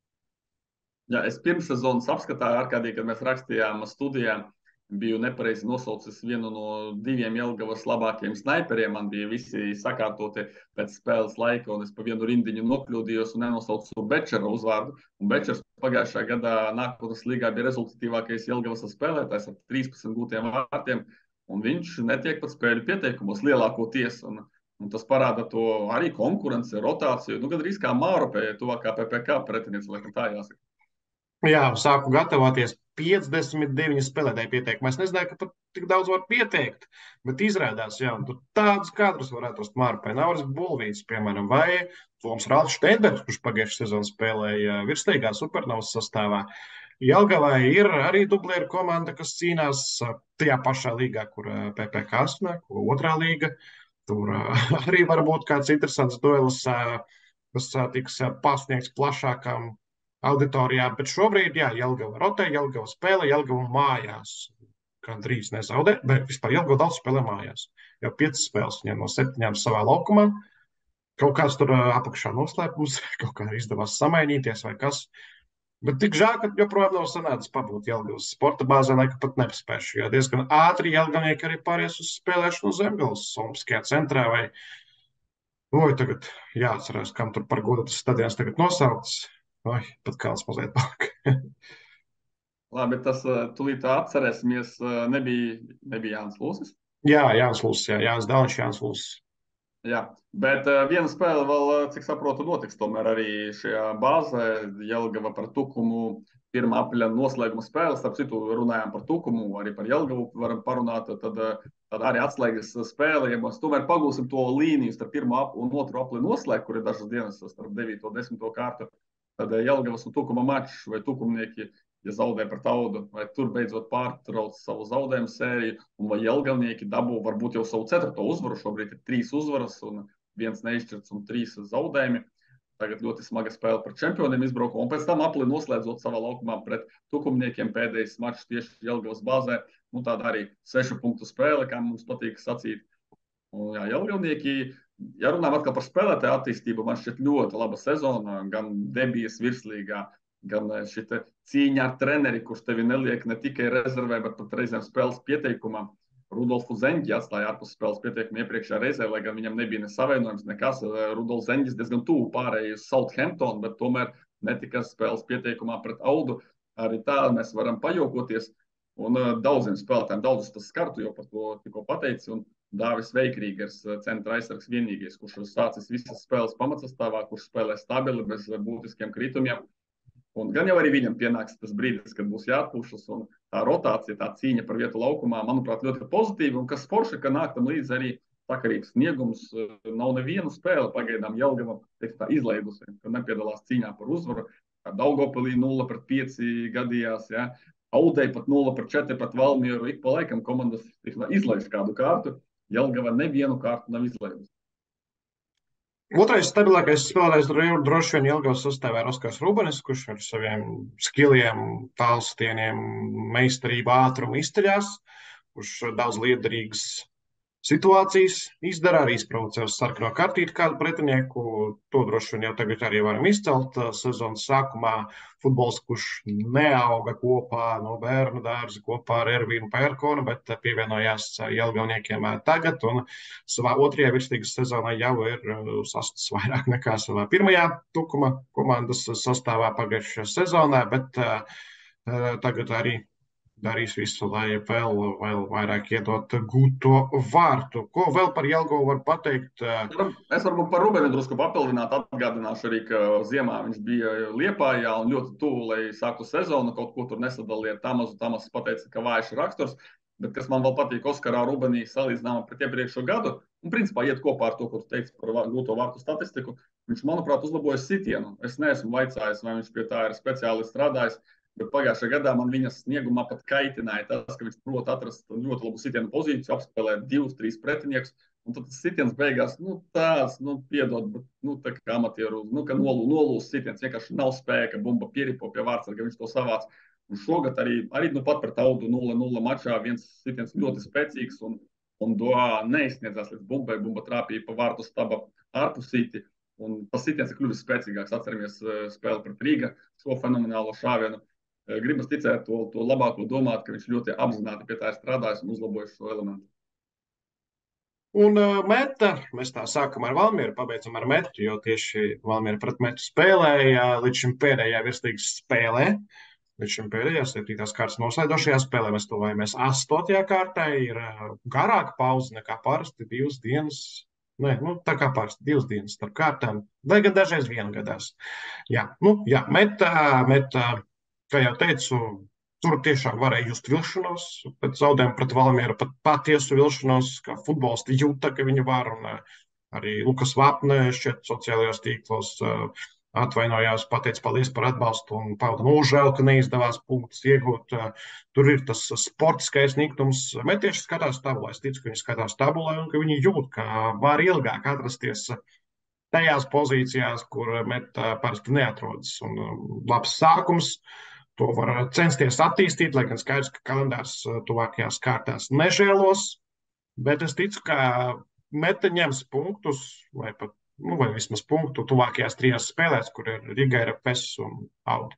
Jā, es pirms sezonas apskatā, Arkādī, kad mēs rakstījām studijā, biju nepareizi nosaucis vienu no 2 Jelgavas labākajiem snaiperiem. Man bija visi sakārtoti pēc spēles laika, un es pa vienu rindiņu nokļūdījos un nenosaucu Bečera uzvārdu. Un Bečers pagājušā gadā nākotnes līgā bija rezultatīvākais Jelgavas spēlētājs ar 13 gūtiem vārtiem, un viņš netiek pat spēļu pieteikumos lielākoties. Un tas parāda to arī konkurenci, rotāciju. Nu, gandrīz kā Māropē, tuvākā PPK pretiniece, laikam tā jāsaka. Jā, sāku gatavoties 59 spēlētāju pieteikumā. Es nezināju, ka pat tik daudz var pieteikt, bet izrādās, jā, un tur tādus kadrus var atrast Mārpai. Nauris Bulvīts, piemēram, vai Toms Ralfs Steinbergs, kurš pagājušajā sezonā spēlēja virssteigā Supernovas sastāvā. Jelgavā ir arī dublieru komanda, kas cīnās tajā pašā līgā, kur PPK asmē, kur otrā līga. Tur arī var būt kāds interesants duelis, kas tiks pasniegts plašākām auditorijā, bet šobrīd, jā, Jelgava rotē, Jelgava spēlē, Jelgava mājās. Gandrīz nezaudē, bet vispār Jelgava daudz spēlē mājās. Jau 5 spēles viņam no 7 savā laukumā. Kaut kāds tur apakšā noslēpums, kaut kā izdevās samainīties vai kas. Bet tik žēl, ka joprojām nav sanācis pabūt Jelgavas sporta bāzē, lai pat nepaspēšu, jo diezgan ātri Jelgavnieki arī pāries uz spēlēšanu Zemgales Olimpiskajā centrā vai, tagad jāatcerās, kam tur par godu tas stadions tagad nosaukts. Pat kāds mazliet palika. Labi, tas tūlīt atcerēsimies, nebija Jānis Lūsis. Jā, Jānis Lūsis, Jānis Dāniņš, Jānis Lūsis. Jā, bet viena spēle vēl, cik saprotu, notiks tomēr arī šajā bāzē. Jelgava par Tukumu 1. aprīļa noslēguma spēle. Starp citu, runājām par Tukumu, arī par Jelgavu varam parunāt. Tad arī atslēgas spēle, ja mēs tomēr pagūsim to līniju starp 1. un 2. aprīļa noslēgt, kur ir dažas dienas starp 9. un 10. kārtu. Tad Jelgavas un Tukuma mačs vai tukumnieki, ja zaudē pret Audu, vai tur beidzot pārtrauc savu zaudējumu sēriju, un vai Jelgavnieki dabū varbūt jau savu 4. uzvaru. Šobrīd ir 3 uzvaras un 1 neizšķirts un 3 zaudējumi. Tagad ļoti smaga spēle par čempioniem izbraukumā, un pēc tam aprīlī noslēdzot savā laukumā pret tukumniekiem pēdējais mačs tieši Jelgavas bāzē. Tāda arī 6 punktu spēle, kā mums patīk sacīt. Un, jā, Jelgavnieki, ja runājam atkal par spēlētāju attīstību, man šķiet ļoti laba sezona, gan debijas virslīgā, gan šī cīņa ar treneri, kurš tevi neliek ne tikai rezervē, bet pat reizēm spēles pieteikumā. Rudolfu Zeņģi atstāja ārpus spēles pieteikumu iepriekšējā reizē, lai gan viņam nebija nesavienojums nekas. Rudolfs Zeņģis diezgan tuvu pārējai uz Southampton, bet tomēr netika spēles pieteikumā pret Audu. Arī tā mēs varam pajokoties. Un daudziem spēlētājiem daudzus tas skartu, jo par to tikko pateici. Un Dāvis Veikrīgers, centra aizsargs vienīgais, kurš sācis visas spēles pamatsastāvā, kurš spēlē stabili, bez būtiskiem kritumiem. Un gan jau arī viņam pienāks tas brīdis, kad būs jāatpūšas, un tā rotācija, tā cīņa par vietu laukumā, manuprāt, ļoti pozitīva. Un kas forši, ka nāk tam līdzi arī sakarīgs sniegums. Nav neviena spēle pagaidām Jelgava izlaidusi, ka nepiedalās cīņā par uzvaru. Daugavpilī 0-5 gadījās, ja. Audēja pat 0-4 pret Valmieru. Ik pa laikam komandas izlaiž kādu kārtu. Jelgava nevienu kārtu nav izlaidusi. Otrais stabilākais spēlētājs droši vien Jelgavas sastāvā ir Oskars Rubenis, kurš ar saviem skilliem, tālstieniem, meistarību, ātrumu izceļās, kurš daudz liederīgas situācijas izdara, arī izprovocē uz sarkano kartīti kādu pretinieku. To droši vien jau tagad arī varam izcelt. Sezonas sākumā futbols, kurš neauga kopā no bērnu dārza kopā ar Ervīnu Pērkonu, bet pievienojās Jelgavniekiem tagad. Un savā otrajā virsligas sezonā jau ir sastāvs vairāk nekā savā pirmajā Tukuma komandas sastāvā pagājušajā sezonā, bet tagad arī darīs visu, lai vēl vairāk iedot gūto vārtu. Ko vēl par Jelgavu var pateikt? Es varbūt par Rubeni drusku papildinātu, atgādināšu arī, ka ziemā viņš bija Liepājā un ļoti tuvu, lai sāktu sezonu, kaut ko tur nesadalīja Tamasu. Tamas pateica, ka vājš raksturs, bet kas man vēl patīk Oskarā Rubenī salīdzinājumā pret iepriekšo gadu, un principā iet kopā ar to, ko tu teici par gūto vārtu statistiku, viņš, manuprāt, uzlabojas sitienu. Es neesmu vaicājis, vai viņš pie tā ir speciāli strādājis, bet pagājušajā gadā man viņas sniegumā pat kaitināja tas, ka viņš prot atrast ļoti labu sitienu pozīciju, apspēlēt 2-3 pretiniekus, un tad tas sitiens beigās, piedod, bet, tā kā amatieru, ka nolūs sitiens, vienkārši nav spēka, bumba pieripo pie vārtsarga, viņš to savāc. Un šogad arī pat pret Audu 0-0 mačā viens sitiens ļoti spēcīgs, un Doā neizsniedzās līdz bumbai, bumba trāpīja pa vārtu staba ārpusīti, un tas sitiens ir kļuvis spēcīgāks. Atceramies spēli pret Rīga, šo fenomenālo šāvienu. Gribas ticēt to labāko domāt, ka viņš ļoti apzināti pie tā ir strādājis un uzlabojis šo elementu. Un meta, mēs tā sākam ar Valmieru, pabeidzam ar metu, jo tieši Valmiera pret metu spēlēja līdz šim pēdējā virslīgas spēlē. Līdz šim pēdējā 7. kārtas noslēdošajā spēlē mēs tuvojamies 8. kārtai. Ir garāka pauze nekā parasti, 2 dienas. Tā kā parasti 2 dienas starp kārtām, vai gan dažreiz viena gadās. Meta, kā jau teicu, tur tiešām varēja just vilšanos pēc zaudējuma pret Valmieru, pat patiesu vilšanos, kā futbolisti jūta, ka viņi var, un arī Lukas Vapne šķiet sociālajos tīklos atvainojās, pateica paldies par atbalstu un pauda nožēlu, ka neizdevās punktus iegūt. Tur ir tas sportiskais niknums. Metieši skatās tabulē, es ticu, ka viņi skatās tabulē un ka viņi jūt, ka var ilgāk atrasties tajās pozīcijās, kur Meta parasti neatrodas. Un labs sākums. To var censties attīstīt, lai gan skaidrs, ka kalendārs tuvākajās kārtās nežēlos, bet es ticu, ka Meta ņems punktus, vai vismaz punktu tuvākajās 3 spēlēs, kur ir Riga, RFS un Auda.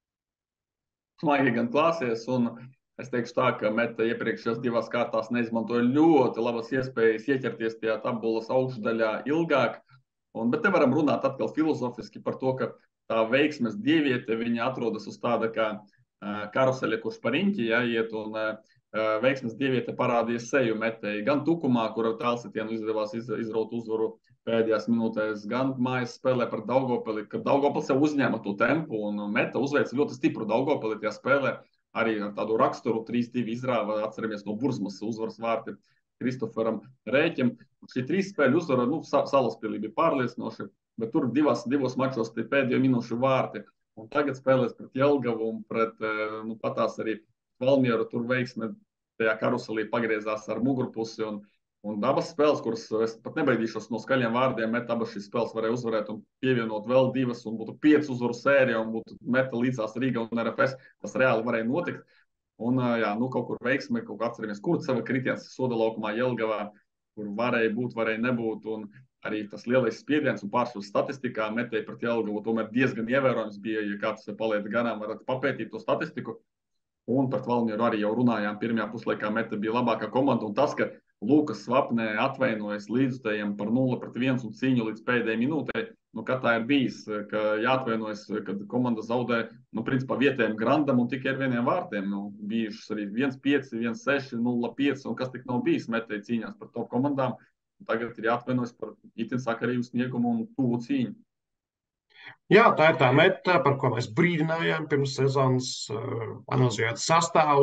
Smaigi gan klāsies, un es teikšu tā, ka Meta iepriekšējās 2 kārtās neizmantoja ļoti labas iespējas ieķerties tajā tabulas augšdaļā ilgāk, bet te varam runāt atkal filozofiski par to, ka tā veiksmes dieviete, viņa atrodas uz tāda kā karuseļa, kurš pa riņķi iet, un veiksmes dieviete parādīja seju Metei. Gan Tukumā, kur ar tālsitienu izdevās izraut uzvaru pēdējās minūtēs, gan mājas spēlē par Daugavpili, kad Daugavpils jau uzņēma to tempu, un Meta uzveica ļoti stipru Daugavpili tajā spēlē, arī ar tādu raksturu 3-2 izrāva, atceramies no Burzmas uzvaras vārti Kristoferam Rēķim. Šī 3 spēļu uzvara, Salaspilī bija pārliecinoši, bet tur 2 mačos tie pēdējo minūšu vārti. Un tagad spēlēs pret Jelgavu un pret patās arī Valmieru. Tur veiksme tajā karuselī pagriezās ar mugurpusi. Un abas spēles, kuras es pat nebaidīšos no skaļiem vārdiem, Meta abas šīs spēles varēja uzvarēt un pievienot vēl 2, un būtu 5 uzvaru sērija, un būtu Meta līdzās Riga un RFS. Tas reāli varēja notikt. Un kaut kur veiksme, kaut kā atceramies, Kurceva kritiens soda laukumā Jelgavā, kur varēja būt, varēja nebūt. Un arī tas lielais spiediens un pārsvars statistikā Metei pret Jelgavu tomēr diezgan ievērojams bija, ja kāds paliet garām, varat papētīt to statistiku. Un pret Valmieru arī jau runājām, pirmajā puslaikā Meta bija labākā komanda, un tas, ka Lukas Vapnē atvainojas līdzutējiem par 0-1 un cīņu līdz pēdējai minūtei, kā tā ir bijis, ka jāatvainojas, kad komanda zaudē, principā vietējiem grandam un tikai ar 1 vārtiem. Bijušas arī 1-5, 1-6, 0-5, un kas tik nav bijis Metei cīņās par top komandām. Tagad ir jāatvainojas par itin sakarīgu sniegumu un tuvu cīņu. Jā, tā ir tā Meta, par ko mēs brīdinājām pirms sezonas, analizējot sastāvu.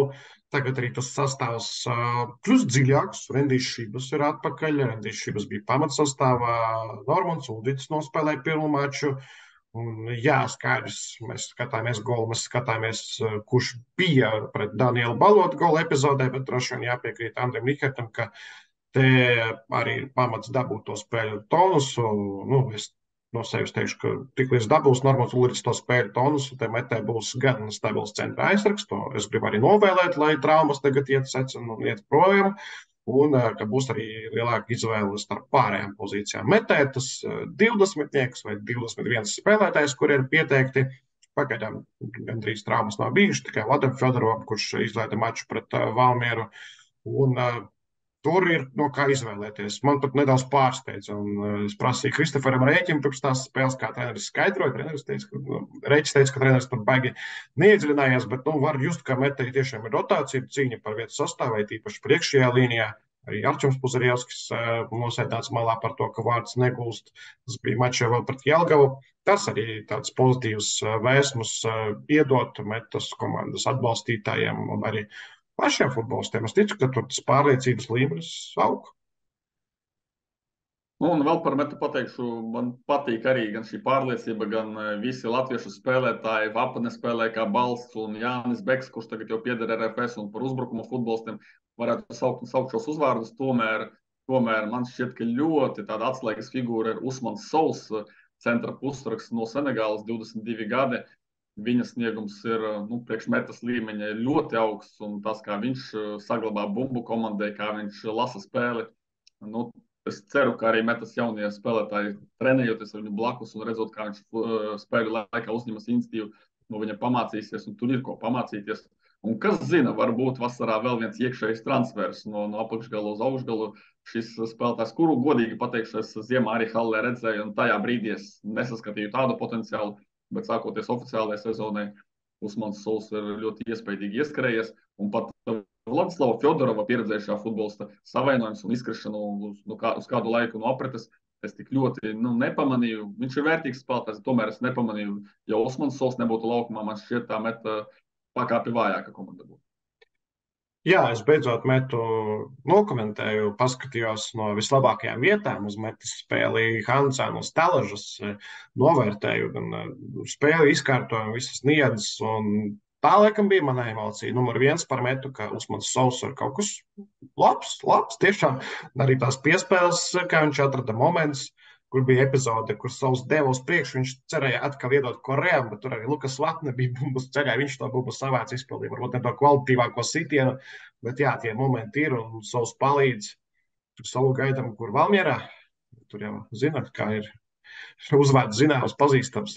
Tagad arī tas sastāvs kļūst dziļāks. Rendijs Šibas ir atpakaļ. Rendijs Šibas bija pamatsastāvā. Normans Uldits nospēlēja pirmo maču. Un, jā, skaidrs, mēs skatāmies golu, mēs skatāmies, kurš bija pret Danielu Balotu gola epizodē, bet droši vien jāpiekrīt Andriem Nikertam, ka te arī ir pamats dabūt to spēļu tonusu. Nu, es no sevis teikšu, ka tiklīdz dabūs Normans Ulrichs to spēļu tonusu, te metē būs gan stabils centra aizsargs, to es gribu arī novēlēt, lai traumas tagad iet secina un iet projām. Un ka būs arī lielāka izvēle starp pārējām pozīcijām. Metētas 20 vai 21 spēlētājs, kuri ir pieteikti. Pagaidām gandrīz traumas nav bijušas, tikai Vladam Fjodorovam, kurš izlaida maču pret Valmieru. Un tur ir no kā izvēlēties. Man pat nedaudz pārsteidza. Es prasīju Kristoferam Rēķim pirms tās spēles, kā treneris skaidroja. Rēķis teica, ka treneris tur baigi neiedziļinājās, bet var just, ka metēji tiešām ir rotācija, cīņa par vietu sastāvēt, īpaši priekšējā līnijā. Arī Arčuns Puzarievskis nosēdāts malā par to, ka vārds negūst. Tas bija mačā vēl pret Jelgavu. Tas arī tāds pozitīvs vēsmus iedot metas komandas atbalstītājiem un arī pašiem futbolistiem. Es ticu, ka tur tas pārliecības līmenis aug. Un vēl par metu pateikšu, man patīk arī gan šī pārliecība, gan visi latviešu spēlētāji. Vapane spēlē kā Balsts un Jānis Beks, kurš tagad jau pieder RFS un par uzbrukumu futbolistiem varētu saukt šos uzvārdus. Tomēr man šķiet, ka ļoti tāda atslēgas figūra ir Usmans Sols, centra pusraks no Senegālas, 22 gadi. Viņa sniegums ir priekšmetas līmeņa ļoti augsts, un tas, kā viņš saglabā bumbu komandai, kā viņš lasa spēli. Es ceru, ka arī metas jaunie spēlētāji trenējoties ar viņu blakus un redzot, kā viņš spēļu laikā uzņemas iniciatīvu, no viņa pamācīsies, un tur ir ko pamācīties. Un kas zina, varbūt vasarā vēl viens iekšējs transfers no apakšgala uz augšgalu. Šis spēlētājs, kuru godīgi pateikšu, es ziemā arī Hallē redzēju, un tajā brīdī es nesaskatīju tādu potenciālu, bet sākoties oficiālajai sezonai, Usmans Sols ir ļoti iespaidīgi ieskrējies, un pat Vladislava Fjodorova pieredzējušā futbolista savainojums un izkrišanu uz kādu laiku no apretes. Es tik ļoti nepamanīju. Viņš ir vērtīgs spēlētājs, tomēr es nepamanīju. Ja Usmans Sols nebūtu laukumā, man šķiet tā meta pakāpi vājāka komanda būtu. Jā, es beidzot metu nokomentēju, paskatījos no vislabākajām vietām uz metas spēli Hansēnu un Stelažas, novērtēju gan spēli izkārtojumu, visas niedzes, un tā, laikam, bija mana emocija. Numur 1 par metu, ka Usmans Sols ir kaut kas labs, tiešām. Arī tās piespēles, kā viņš atrada moments, kur bija epizode, kur Sols deva uz priekšu, viņš cerēja atkal iedot Korejam, bet tur arī Lukas Vatne bija bumbas ceļā, viņš to bumbu savāc izpildīja, varbūt ne to kvalitīvāko sitienu, bet jā, tie momenti ir, un Sols palīdz. Solu gaidām, kur Valmierā, tur jau zināt, kā ir uzvārds zināms, pazīstams.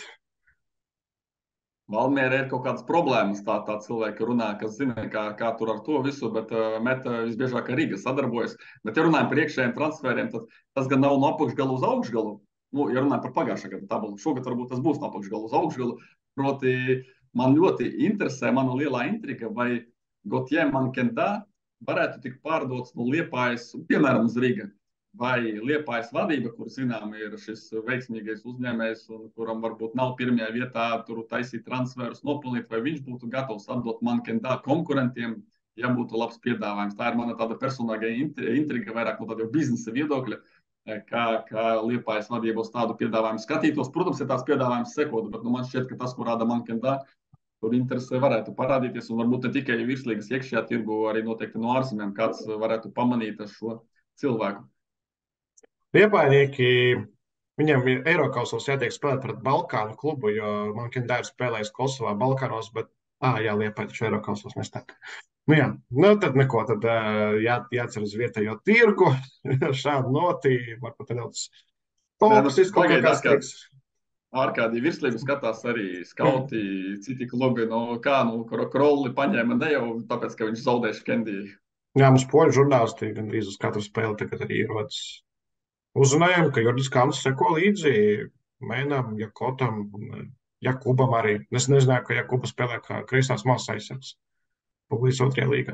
Valmierā ir kaut kādas problēmas, tā cilvēki runā, kas zina, kā tur ar to visu, bet meta visbiežāk ar Rīga sadarbojas. Bet, ja runājam par iekšējiem transferiem, tad tas gan nav no apakšgalu uz augšgalu. Ja runājam par pagājušā gada tabulu, šogad varbūt tas būs no apakšgalu uz augšgalu. Proti, man ļoti interesē, mana lielā intriga, vai Gauthier Mankenda varētu tikt pārdots no Liepājas, piemēram, uz Rīga. Vai Liepājas vadība, kur zinām ir šis veiksmīgais uzņēmējs un kuram varbūt nav pirmajā vietā tur taisīt transferus, nopelnīt, vai viņš būtu gatavs atdot Mankendā konkurentiem, ja būtu labs piedāvājums. Tā ir mana tāda personīga intriga, vairāk no tāda biznesa viedokļa, kā Liepājas vadība uz tādu piedāvājumu skatītos. Protams, ja tās piedāvājums sekotu, bet man šķiet, ka tas, ko rāda Mankendā, tur interesē varētu parādīties, un varbūt ne tikai virslīgas iekšējā tirgu, arī noteikti no ārzemēm kāds varētu pamanīt šo cilvēku. Liepainieki, viņiem ir Eirokausos jātiek spēlēt pret Balkānu klubu, jo Mankendā ir spēlējis Kosovā, Balkānos, bet, Liepāja taču Eirokausos nestāk. Tad neko, tad jācer uz vietējo tirgu, šādu notī, varbūt nedaudz toksisku kaut kāds teiks. Ārkārtīgi virslību skatās arī skauti, citi klubi, Krolli paņēma ne jau tāpēc, ka viņš zaudēja Škendiju. Jā, mums poļu žurnālisti gandrīz uz katru spēli tagad arī ierodas. Uzrunājām, ka Jordis Kalns seko līdzi Mēnam, Jakotam un Jakubam arī. Es nezināju, ka Jakuba spēlē kā kreisās malas aizsargs Polijas 2. līgā.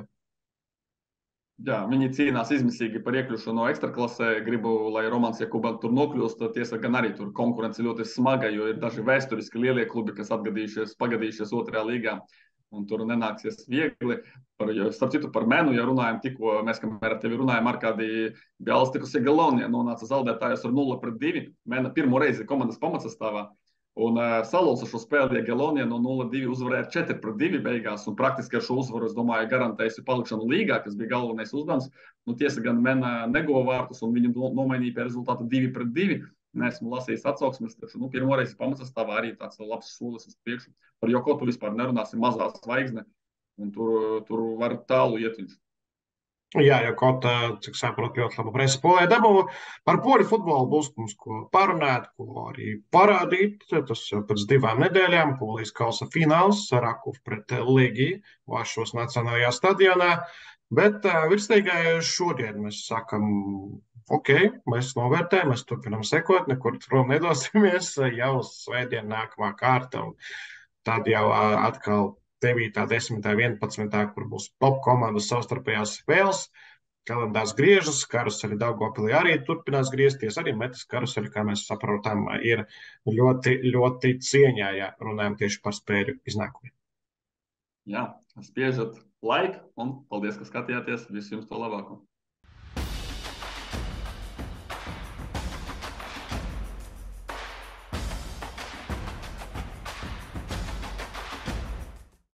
Jā, viņi cīnās izmisīgi par iekļūšanu no ekstraklasē. Gribu, lai Romans Jakuba tur nokļūst. Tiesa gan arī tur konkurence ļoti smaga, jo ir daži vēsturiski lielie klubi, kas pagadījušies 2. līgā. un tur nenāksies viegli. Starp citu, par menu, ja runājam tikko, mēs, kamēr ar tevi runājam, Arkādī Bialis Jagiellonija nonāca zaudētājos ar 0-2. Mena pirmo reizi komandas pamatsastāvā. Un salūza šo spēli Jagiellonija no 0-2 uzvarēja 4-2 beigās, un praktiski ar šo uzvaru, es domāju, garantējusi palikšanu līgā, kas bija galvenais uzdevums. Nu, tiesa gan Mena neguva vārtus, un viņu nomainīja pie rezultāta 2-2. Neesmu lasījis atsauksmes, taču pirmoreiz pamatsastāvā arī tāds labs solis uz priekšu. Par Jokotu vispār nerunāsim, mazā zvaigzne, un tur var tālu iet viņš. Jā, jau kaut kā, cik saprotu, ļoti labu presi polē dabū. Par poļu futbolu būs mums ko parunāt, ko arī parādīt. Tas jau pēc 2 nedēļām Polijas kausa fināls Rakuf pret Legiju Varšavas Nacionālajā stadionā. Bet virstīgai šodien mēs sakam, ok, mēs novērtējam, mēs turpinam sekot, nekur prom nedosimies. Jau svētdien nākamā kārta, un tad jau atkal 9., 10., 11., kur būs top komandas savstarpējās spēles. Kalendārs griežas, karuseli Daugavpilī arī turpinās griezties. Arī Metas karuseli, kā mēs saprotam, ir ļoti, ļoti cieņā, ja runājam tieši par spēļu iznākumiem. Jā, spiežat laiku un paldies, ka skatījāties. Visu jums to labāko!